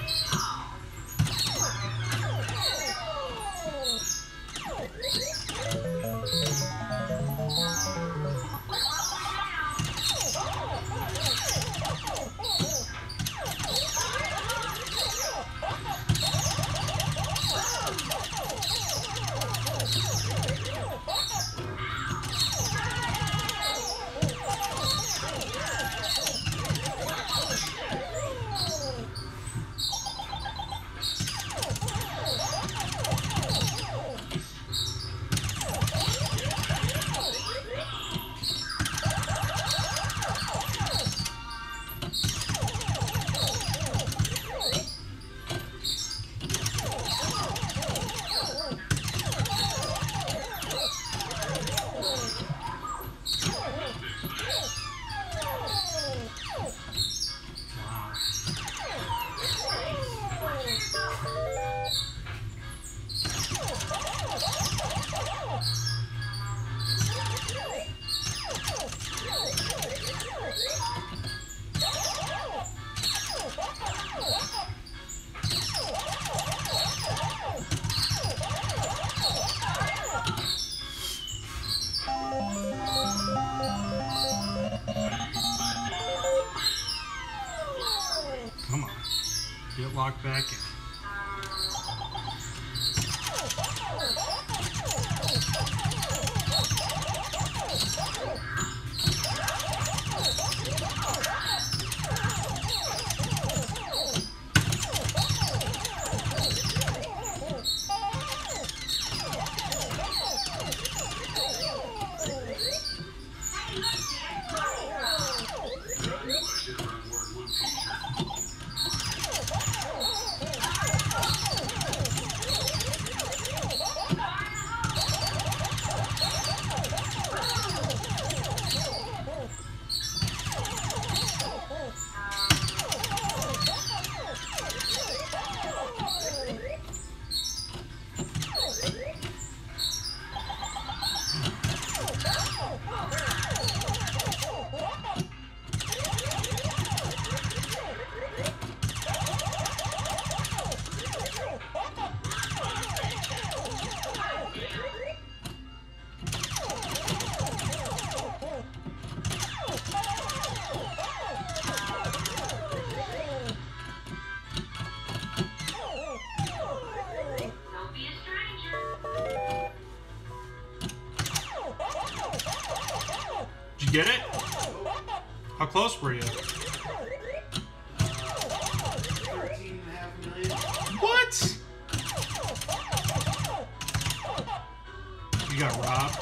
Come on. Get locked back in. Did you get it? How close were you? thirteen and a half million. What? You got robbed.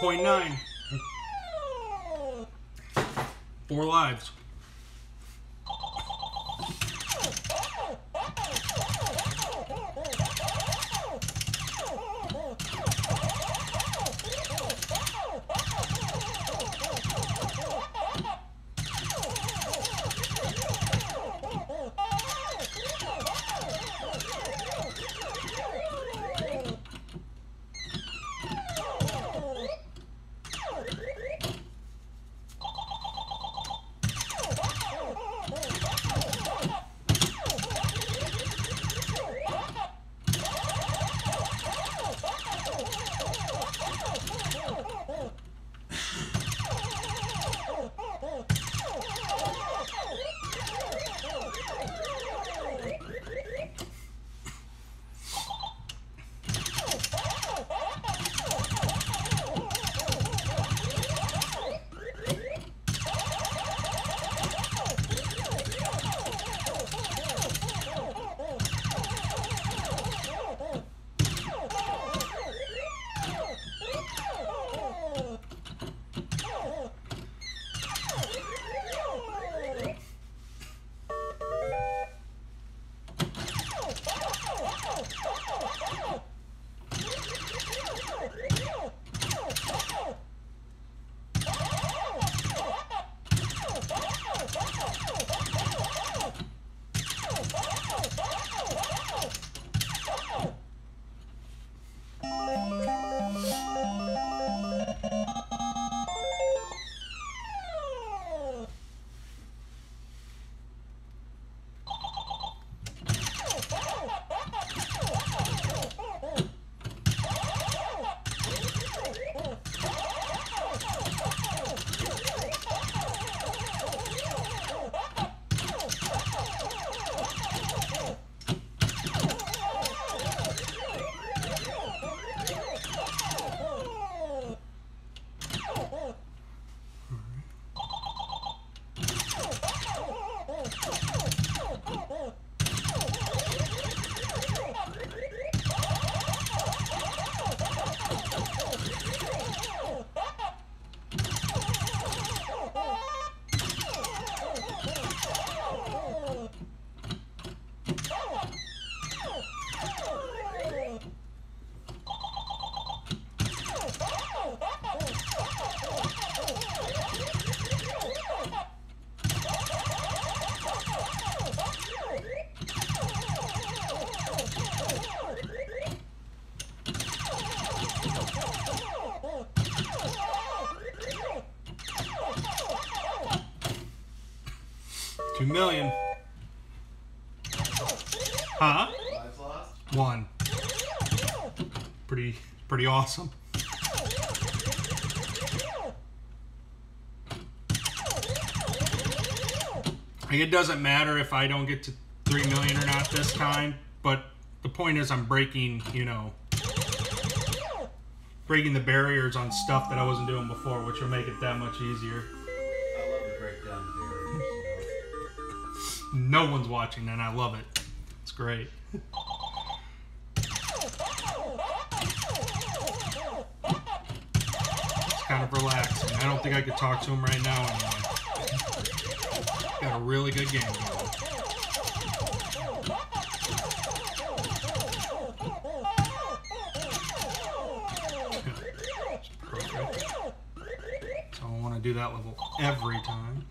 point nine. Four lives. Two million. Huh? Lives lost? One. Pretty, pretty awesome. Like, it doesn't matter if I don't get to three million or not this time, but the point is I'm breaking, you know, breaking the barriers on stuff that I wasn't doing before, which will make it that much easier. I love to break down barriers. No one's watching, and I love it. It's great. It's kind of relaxing. I don't think I could talk to him right now anyway. Got a really good game going. It's perfect. So I want to do that level every time.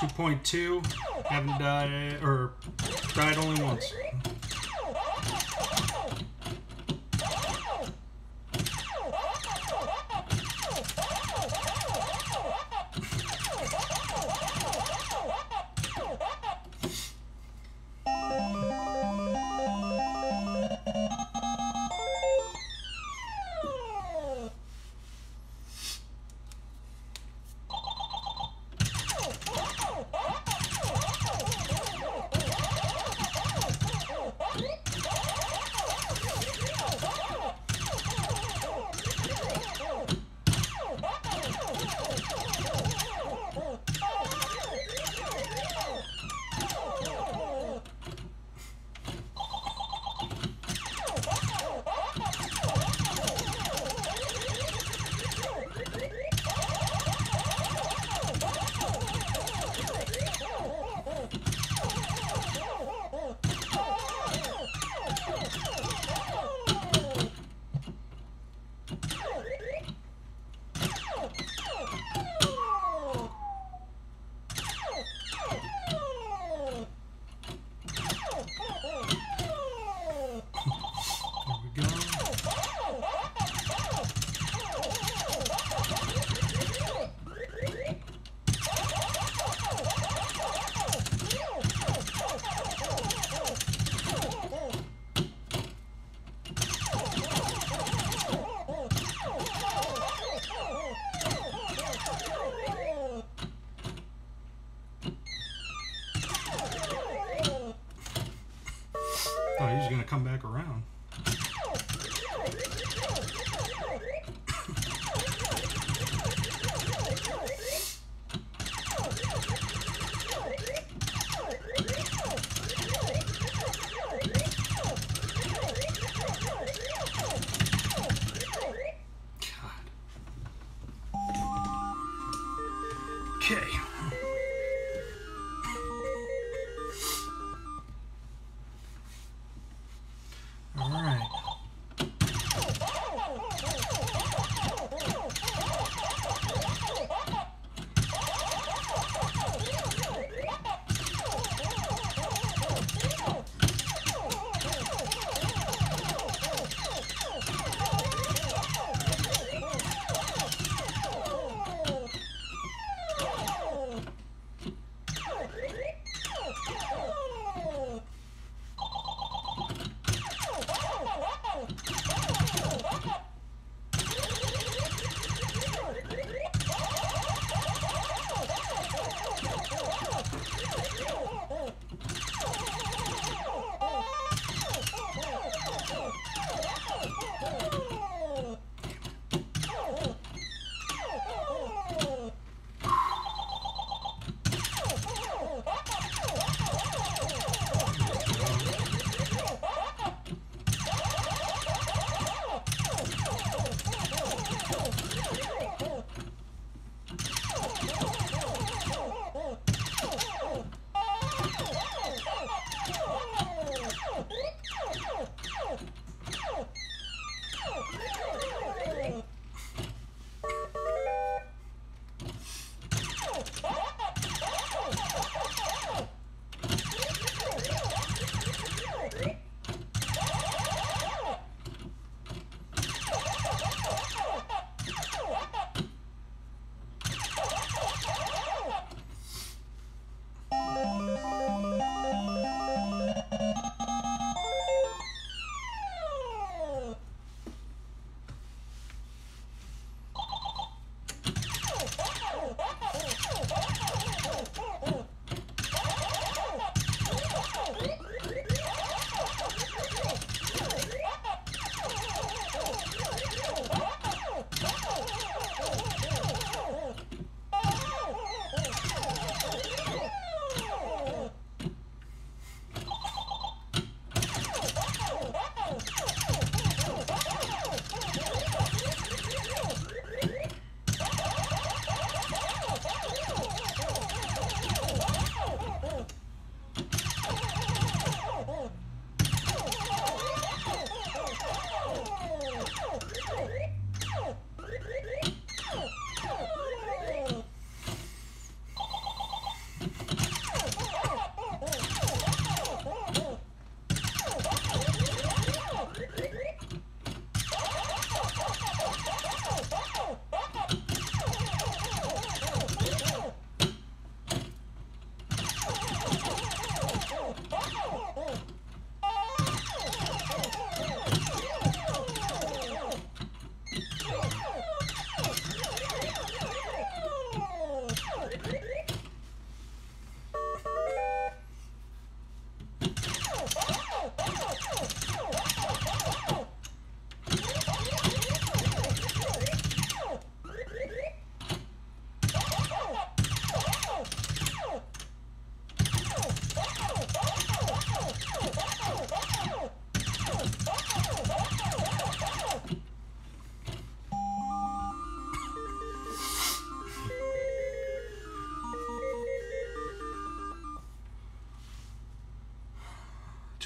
two point two. Haven't died, or died only once. Oh, he's gonna come back around. God. Okay. All right.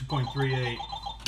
point three eight.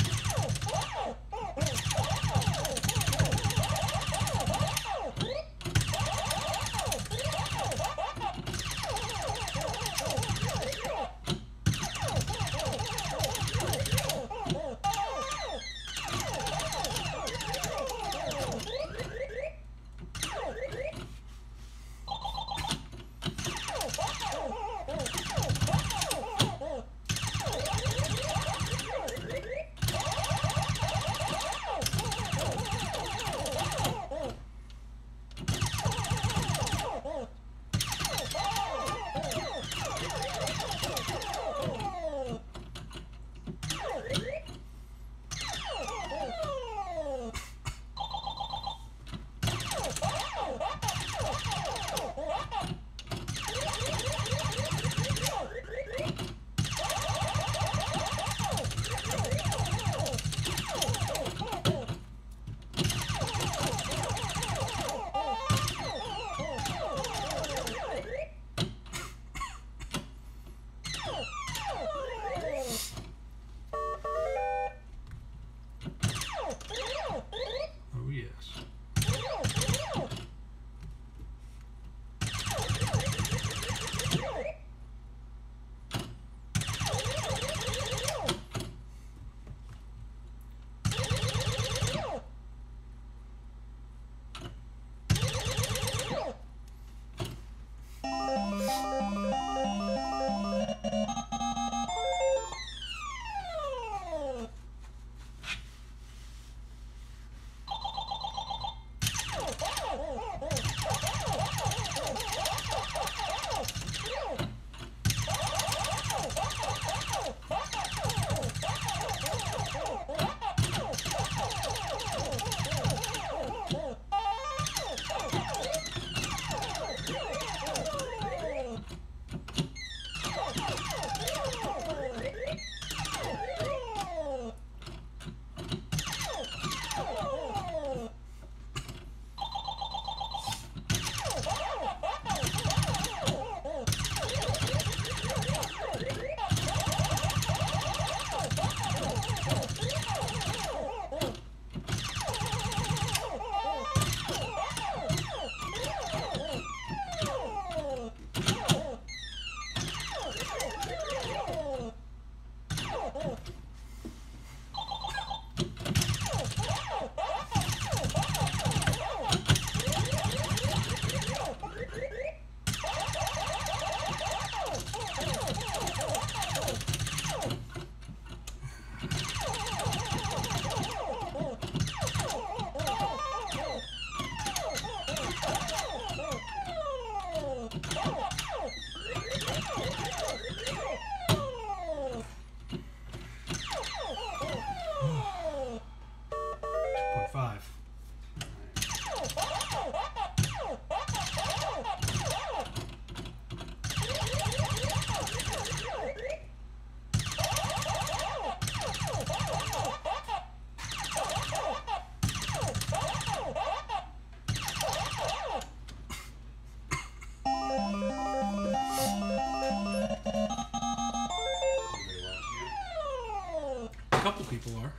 A couple people are.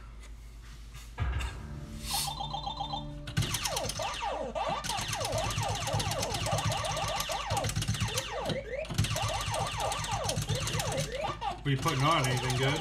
Were you putting on anything good?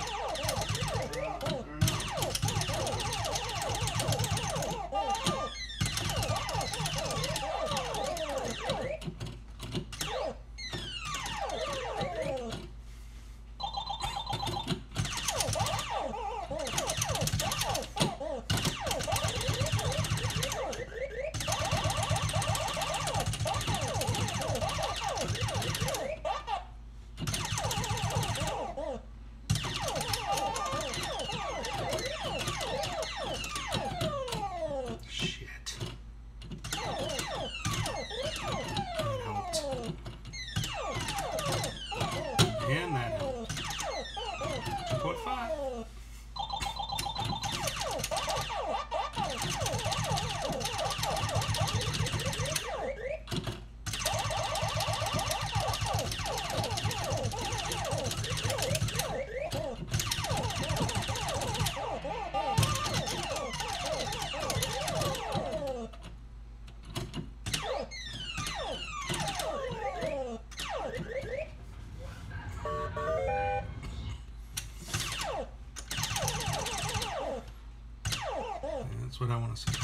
what I want to see.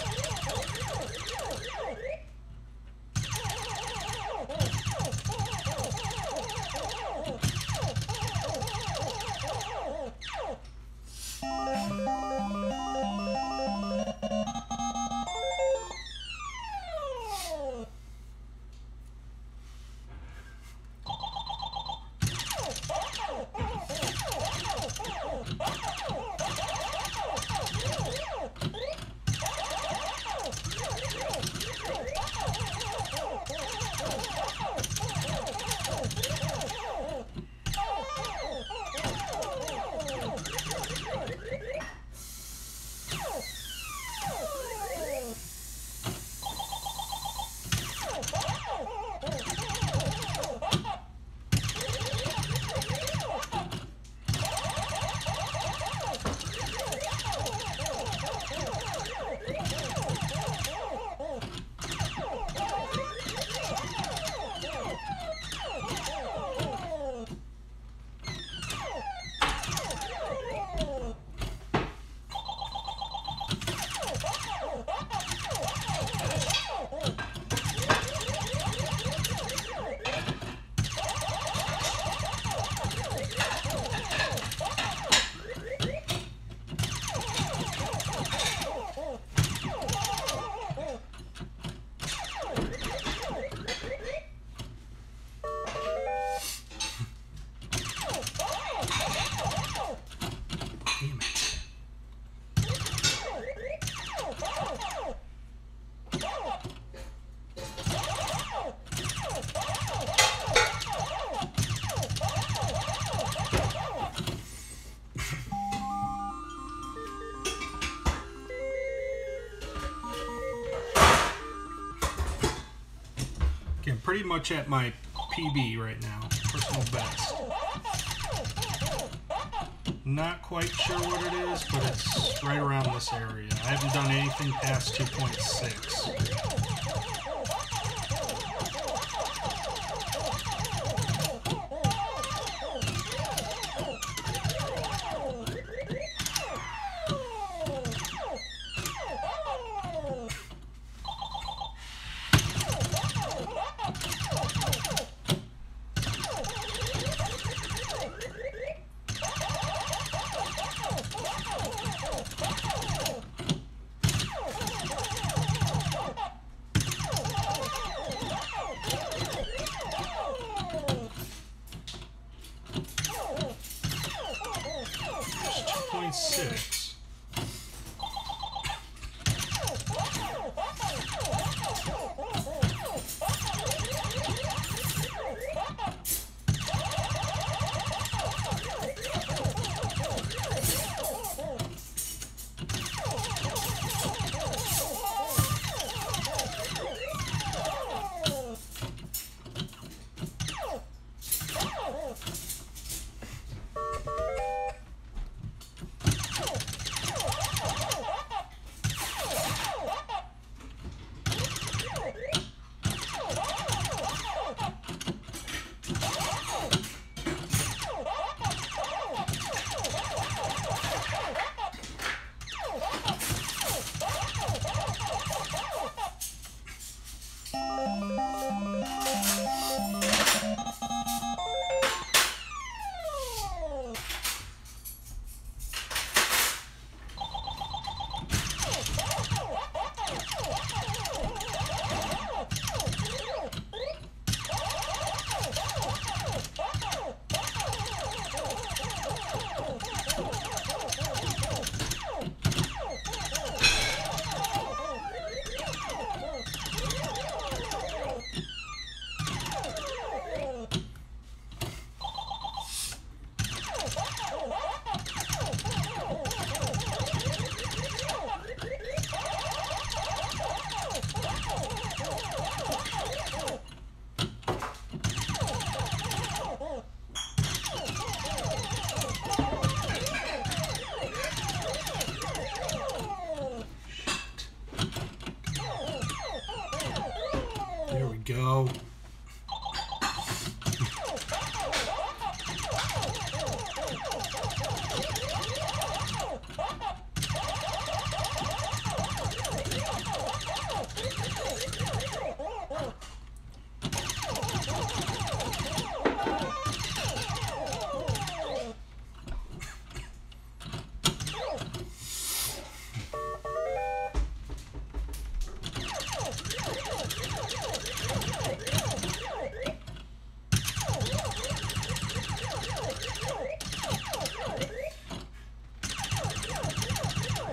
I'm pretty much at my P B right now, personal best. Not quite sure what it is, but it's right around this area. I haven't done anything past two point six. Six. There we go.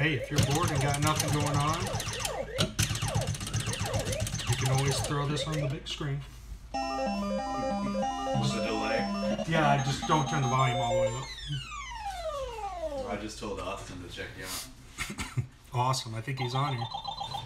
Hey, if you're bored and got nothing going on, you can always throw this on the big screen. What's the delay? Yeah, just don't turn the volume all the way up. I just told Austin to check you out. Awesome, I think he's on here.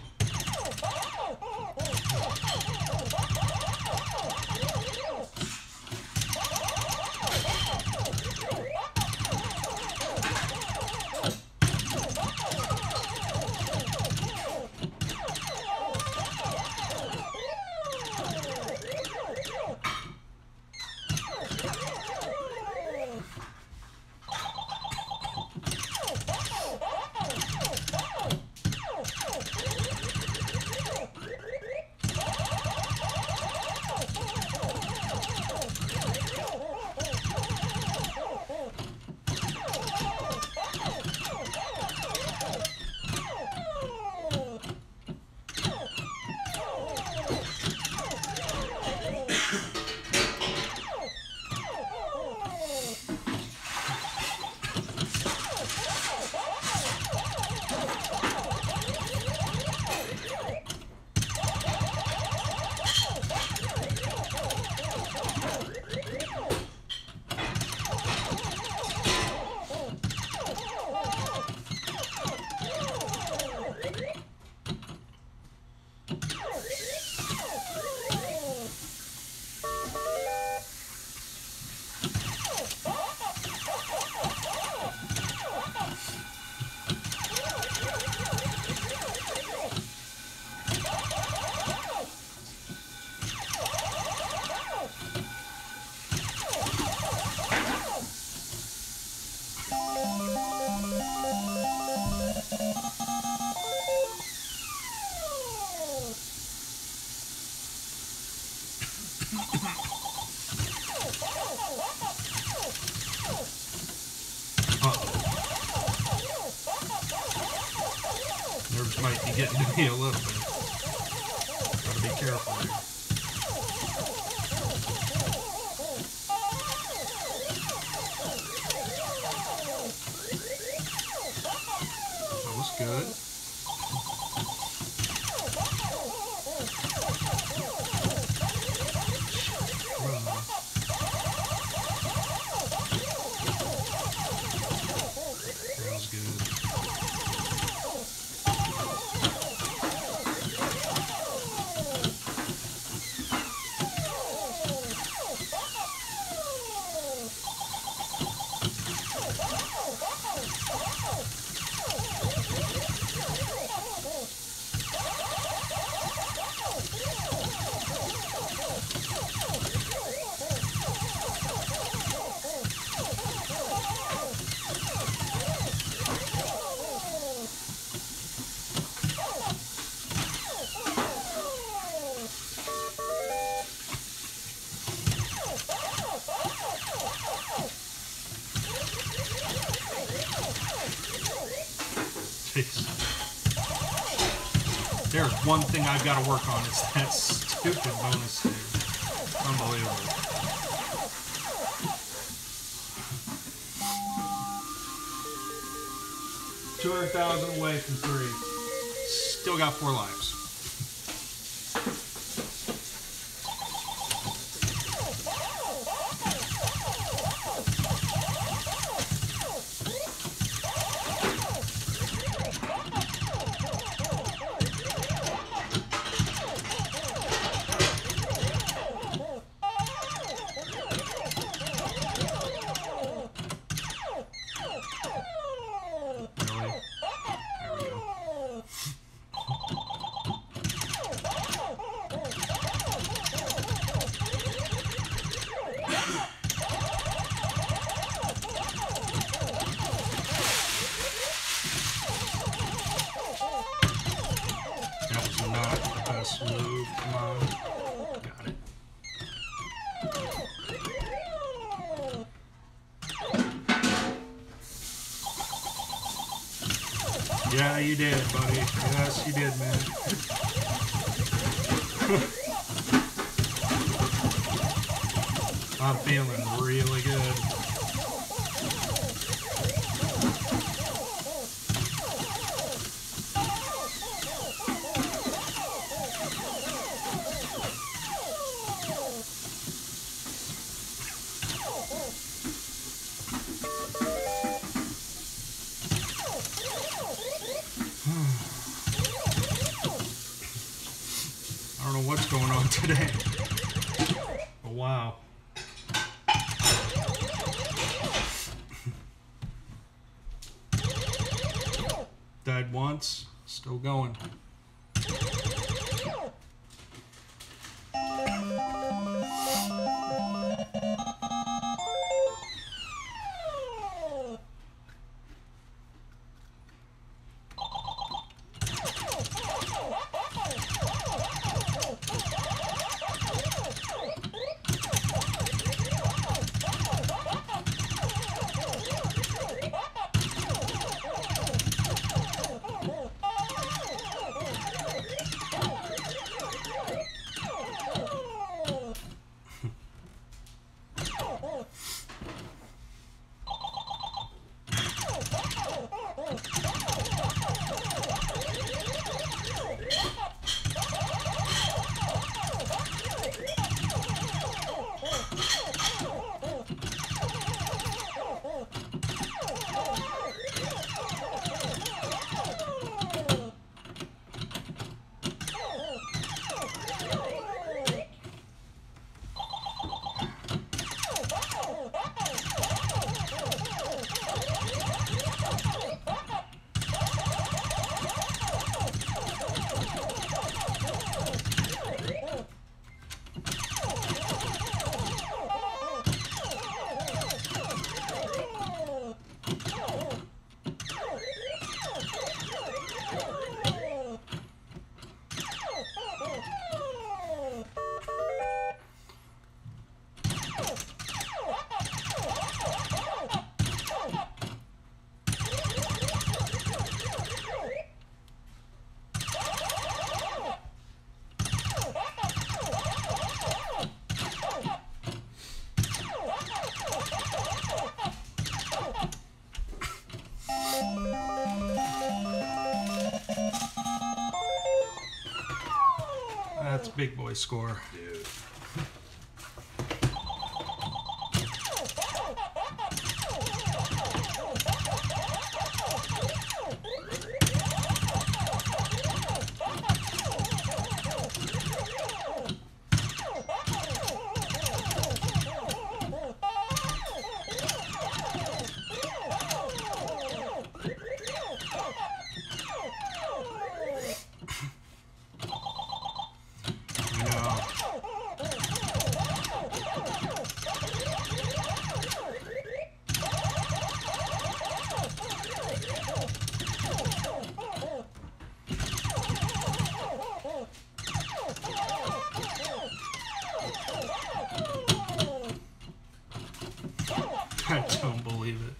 Nerves might be getting to me a little bit. Gotta be careful here. That was good. That was good. There's one thing I've got to work on. It's that stupid bonus save. Unbelievable. two hundred thousand away from three. Still got four lives. Move, come on. Got it. Yeah, you did, buddy. Yes, you did, man. I'm feeling really good. what's going on today. Oh, wow. Died once, still going. That's big boy score. Dude. I don't believe it.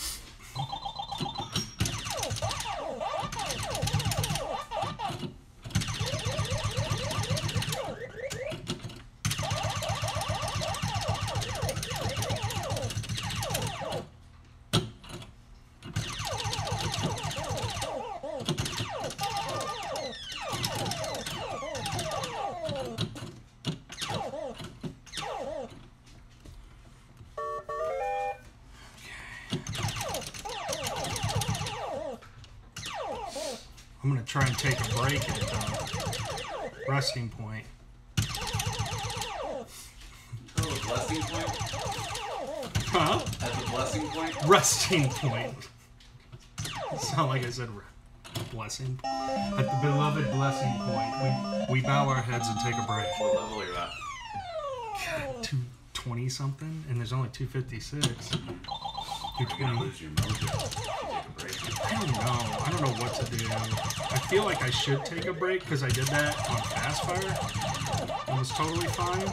I'm going to try and take a break at the resting point. Oh, a blessing point? Huh? At the blessing point? Resting point. Sound like I said blessing. At the beloved blessing point, we, we bow our heads and take a break. What level are you at? God, two twenty something, and there's only two fifty-six. You're gonna lose your mojo if you take a break. I don't know. I don't know what to do. I feel like I should take a break because I did that on Fast Fire. It was totally fine.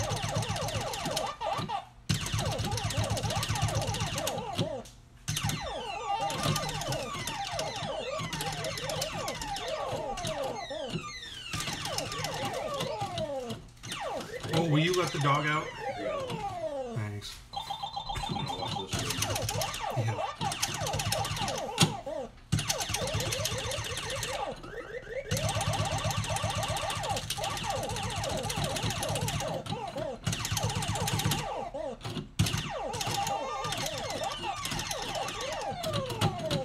Oh, will you let the dog out? Thanks. I'm gonna watch this shit. Yeah.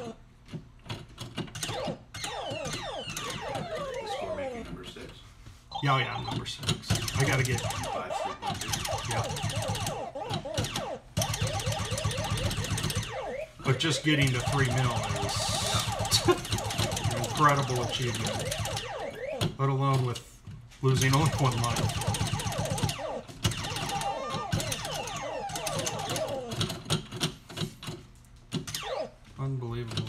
Score making number six. Yeah, oh yeah, I'm number six. I gotta get. Five three punches. Yeah. But just getting to three mil is an incredible achievement. Let alone with losing only one life. Unbelievable.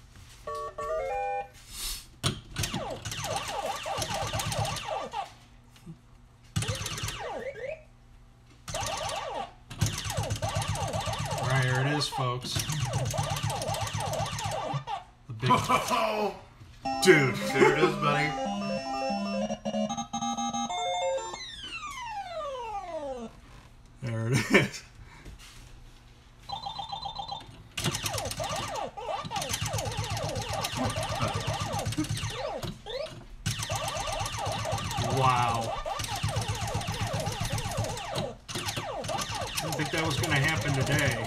Alright, here it is, folks. The big Oh, dude. there it is, buddy. There it is. Wow. I didn't think that was going to happen today.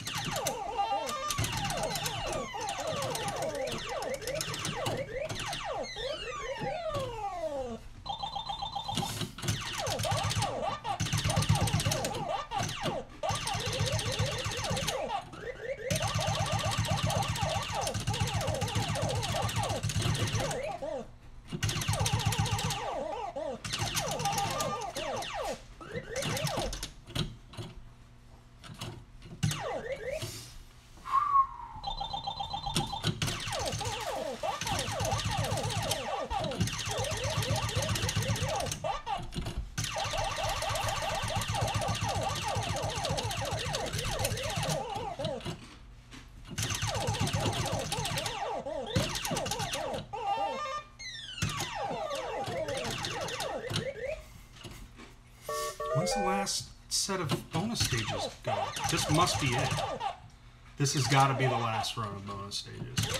When's the last set of bonus stages go? This must be it. This has got to be the last run of bonus stages.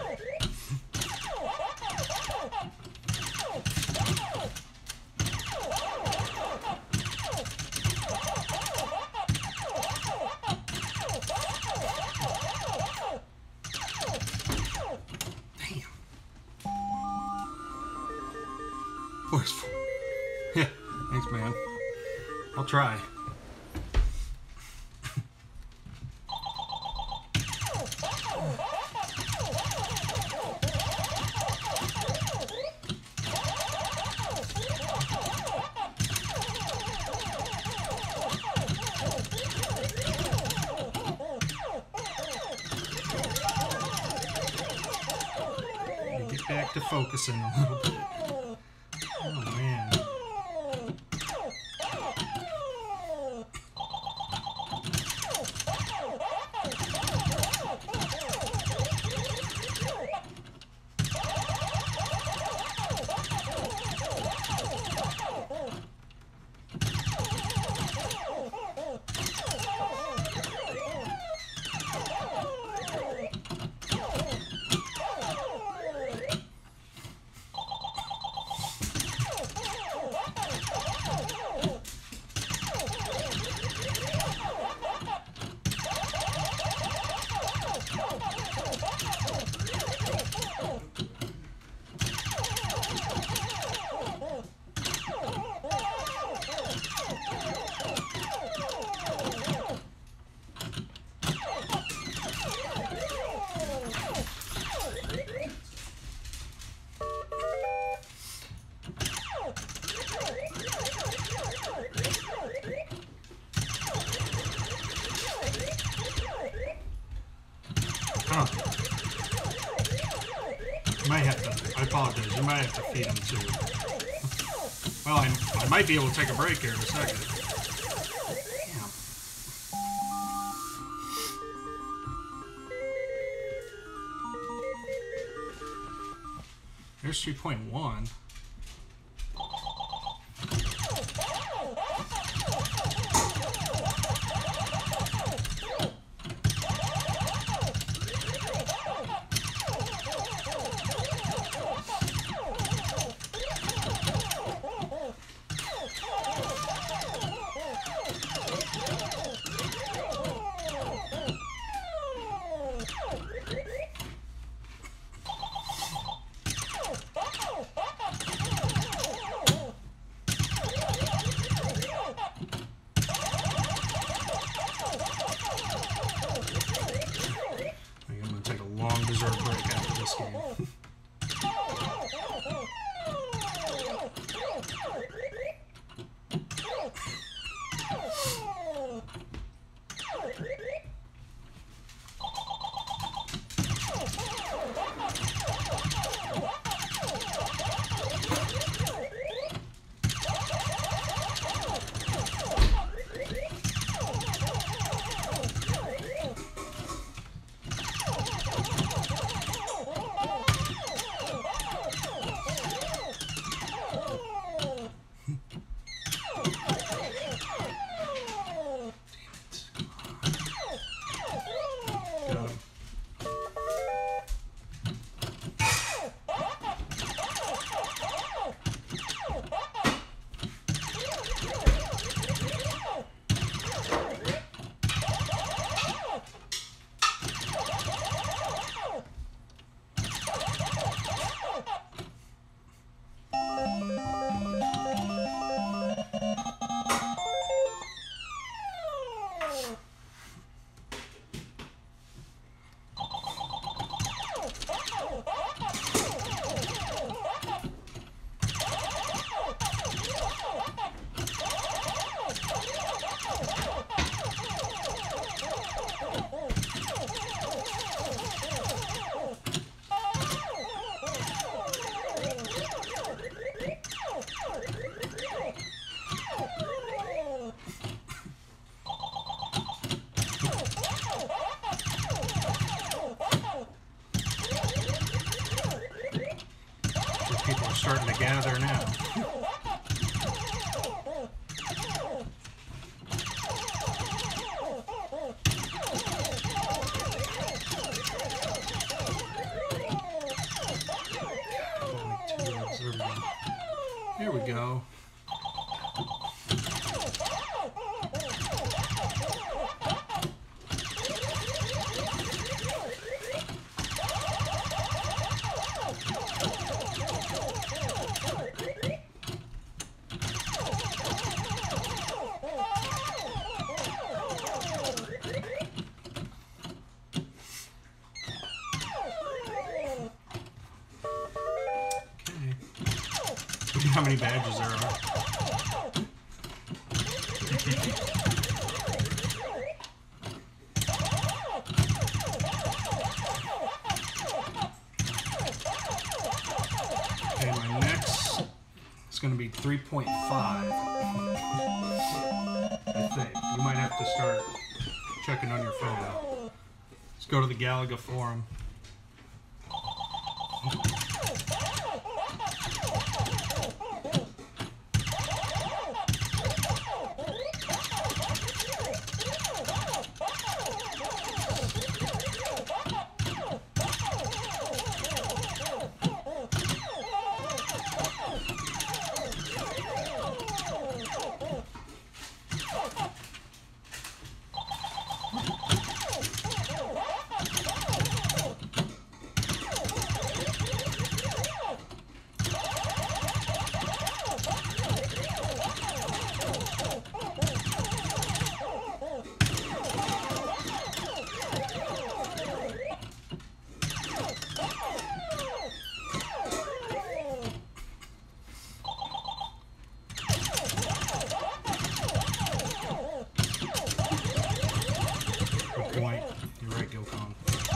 Damn. Where's... Yeah, thanks, man. I'll try. Get back to focusing a little bit. Oh man. Oh. You might have to, I apologize, you might have to feed him too. Well, I, I might be able to take a break here in a second. Damn. There's three point one. how many badges there are. Okay, my next is going to be three point five. I think. You might have to start checking on your phone. Let's go to the Galaga forum. Point. You're right, Gilcon.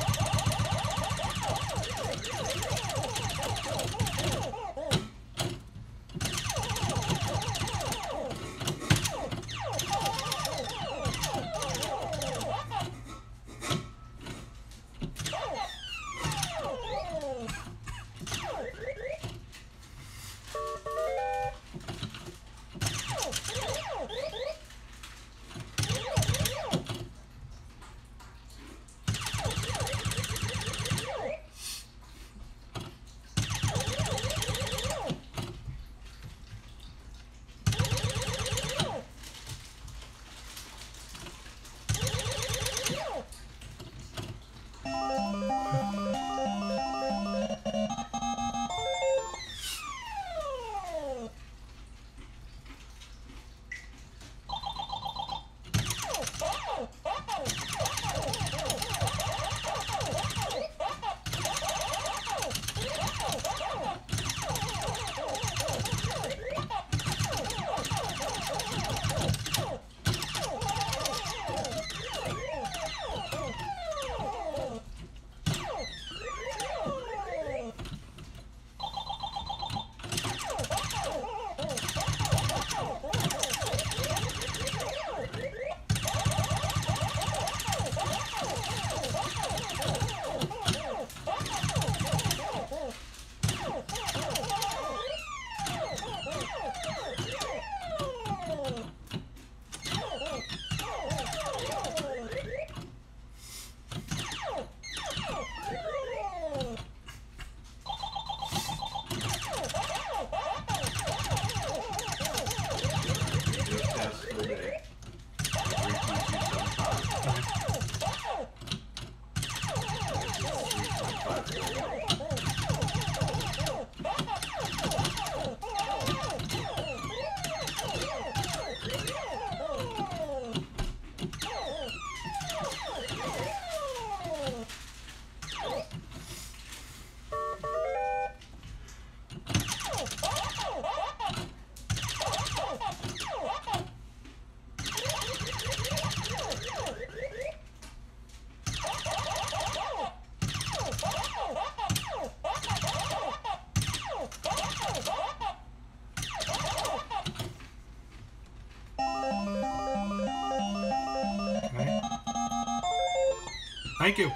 Thank you.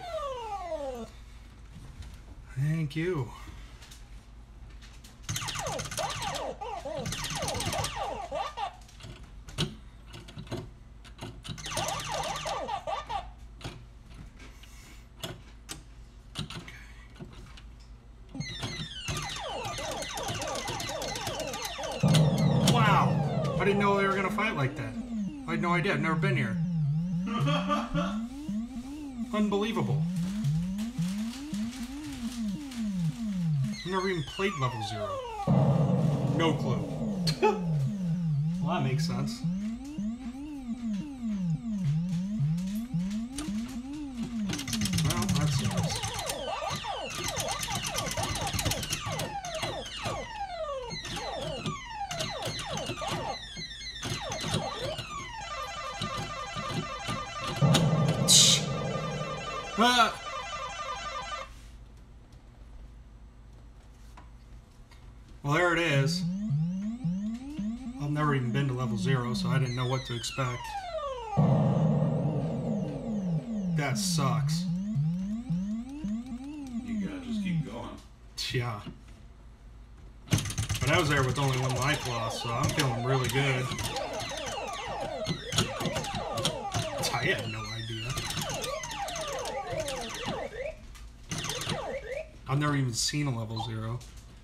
Thank you. Wow. I didn't know they were going to fight like that. I had no idea. I've never been here. Unbelievable. I've never even played level zero. No clue. Well, that makes sense. Well, that sucks. Ah! Well, there it is. I've never even been to level zero, so I didn't know what to expect. That sucks. You gotta just keep going. Yeah. But I was there with only one life lost, so I'm feeling really good. I had no idea. I've never even seen a level zero.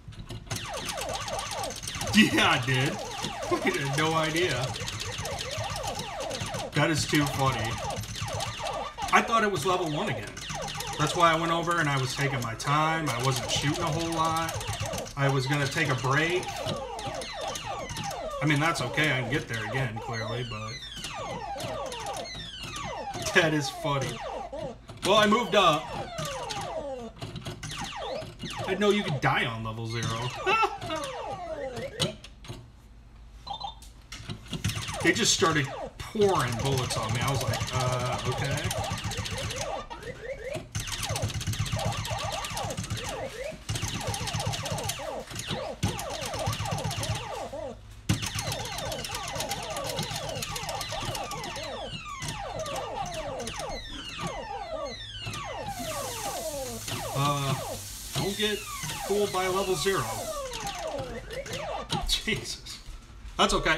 Yeah, I did. I had no idea. That is too funny. I thought it was level one again. That's why I went over and I was taking my time. I wasn't shooting a whole lot. I was going to take a break. I mean, that's okay. I can get there again, clearly, but... That is funny. Well, I moved up. I didn't know you could die on level zero. They just started pouring bullets on me. I was like, uh, okay. Uh, don't get fooled by level zero. Jesus. That's okay.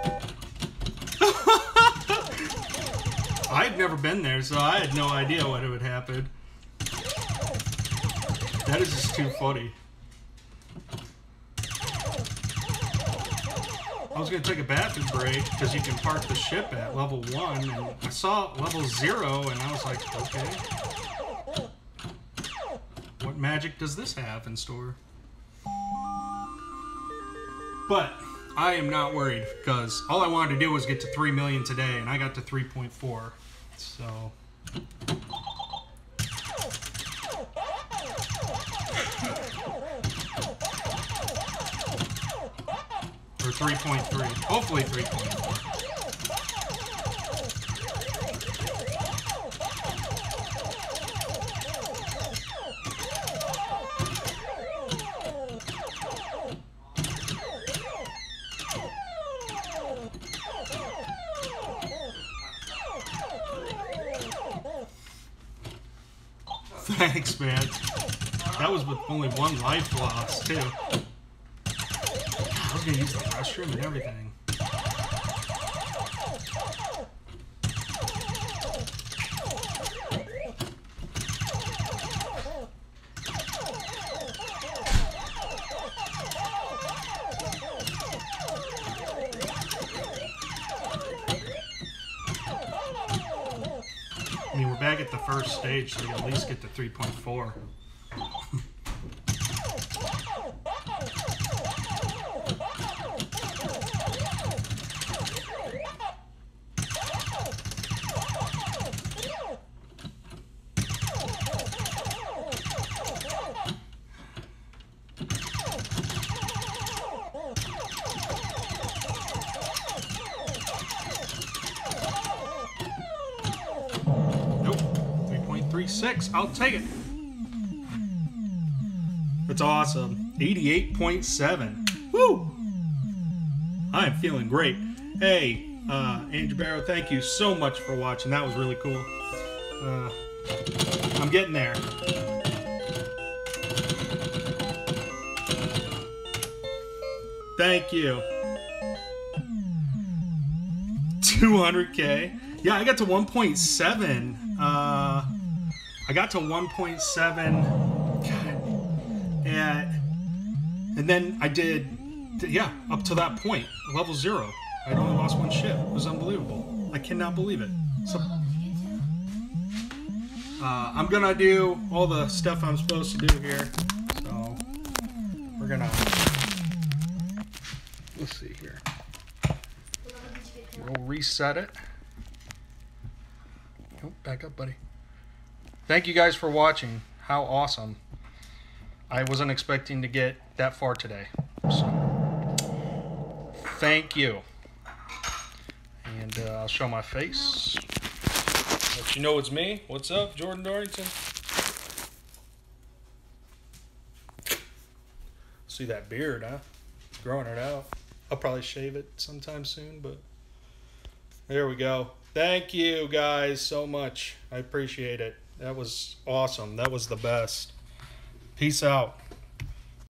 I've never been there, so I had no idea what would happen. That is just too funny. I was going to take a bathroom break because you can park the ship at level one, and I saw level zero, and I was like, okay. What magic does this have in store? But I am not worried because all I wanted to do was get to three million today, and I got to three point four. So or three point three. Hopefully three point four. Thanks, man. That was with only one life lost, too. I was gonna use the restroom and everything. I mean, we're back at the first stage, so we can at least get to three point four. Six, I'll take it. That's awesome. eighty-eight point seven. Woo! I'm feeling great. Hey, uh, Andrew Barrow, thank you so much for watching. That was really cool. Uh, I'm getting there. Thank you. two hundred K. Yeah, I got to one point seven. Uh... I got to one point seven, and, and then I did, yeah, up to that point, level zero. I'd only lost one ship. It was unbelievable. I cannot believe it. So, uh, I'm going to do all the stuff I'm supposed to do here. So, we're going to, let's see here. We'll reset it. Oh, back up, buddy. Thank you guys for watching. How awesome. I wasn't expecting to get that far today. So, thank you. And uh, I'll show my face. Let you know it's me. What's up, Jordan Dorrington? See that beard, huh? Growing it out. I'll probably shave it sometime soon, but there we go. Thank you guys so much. I appreciate it. That was awesome. That was the best. Peace out.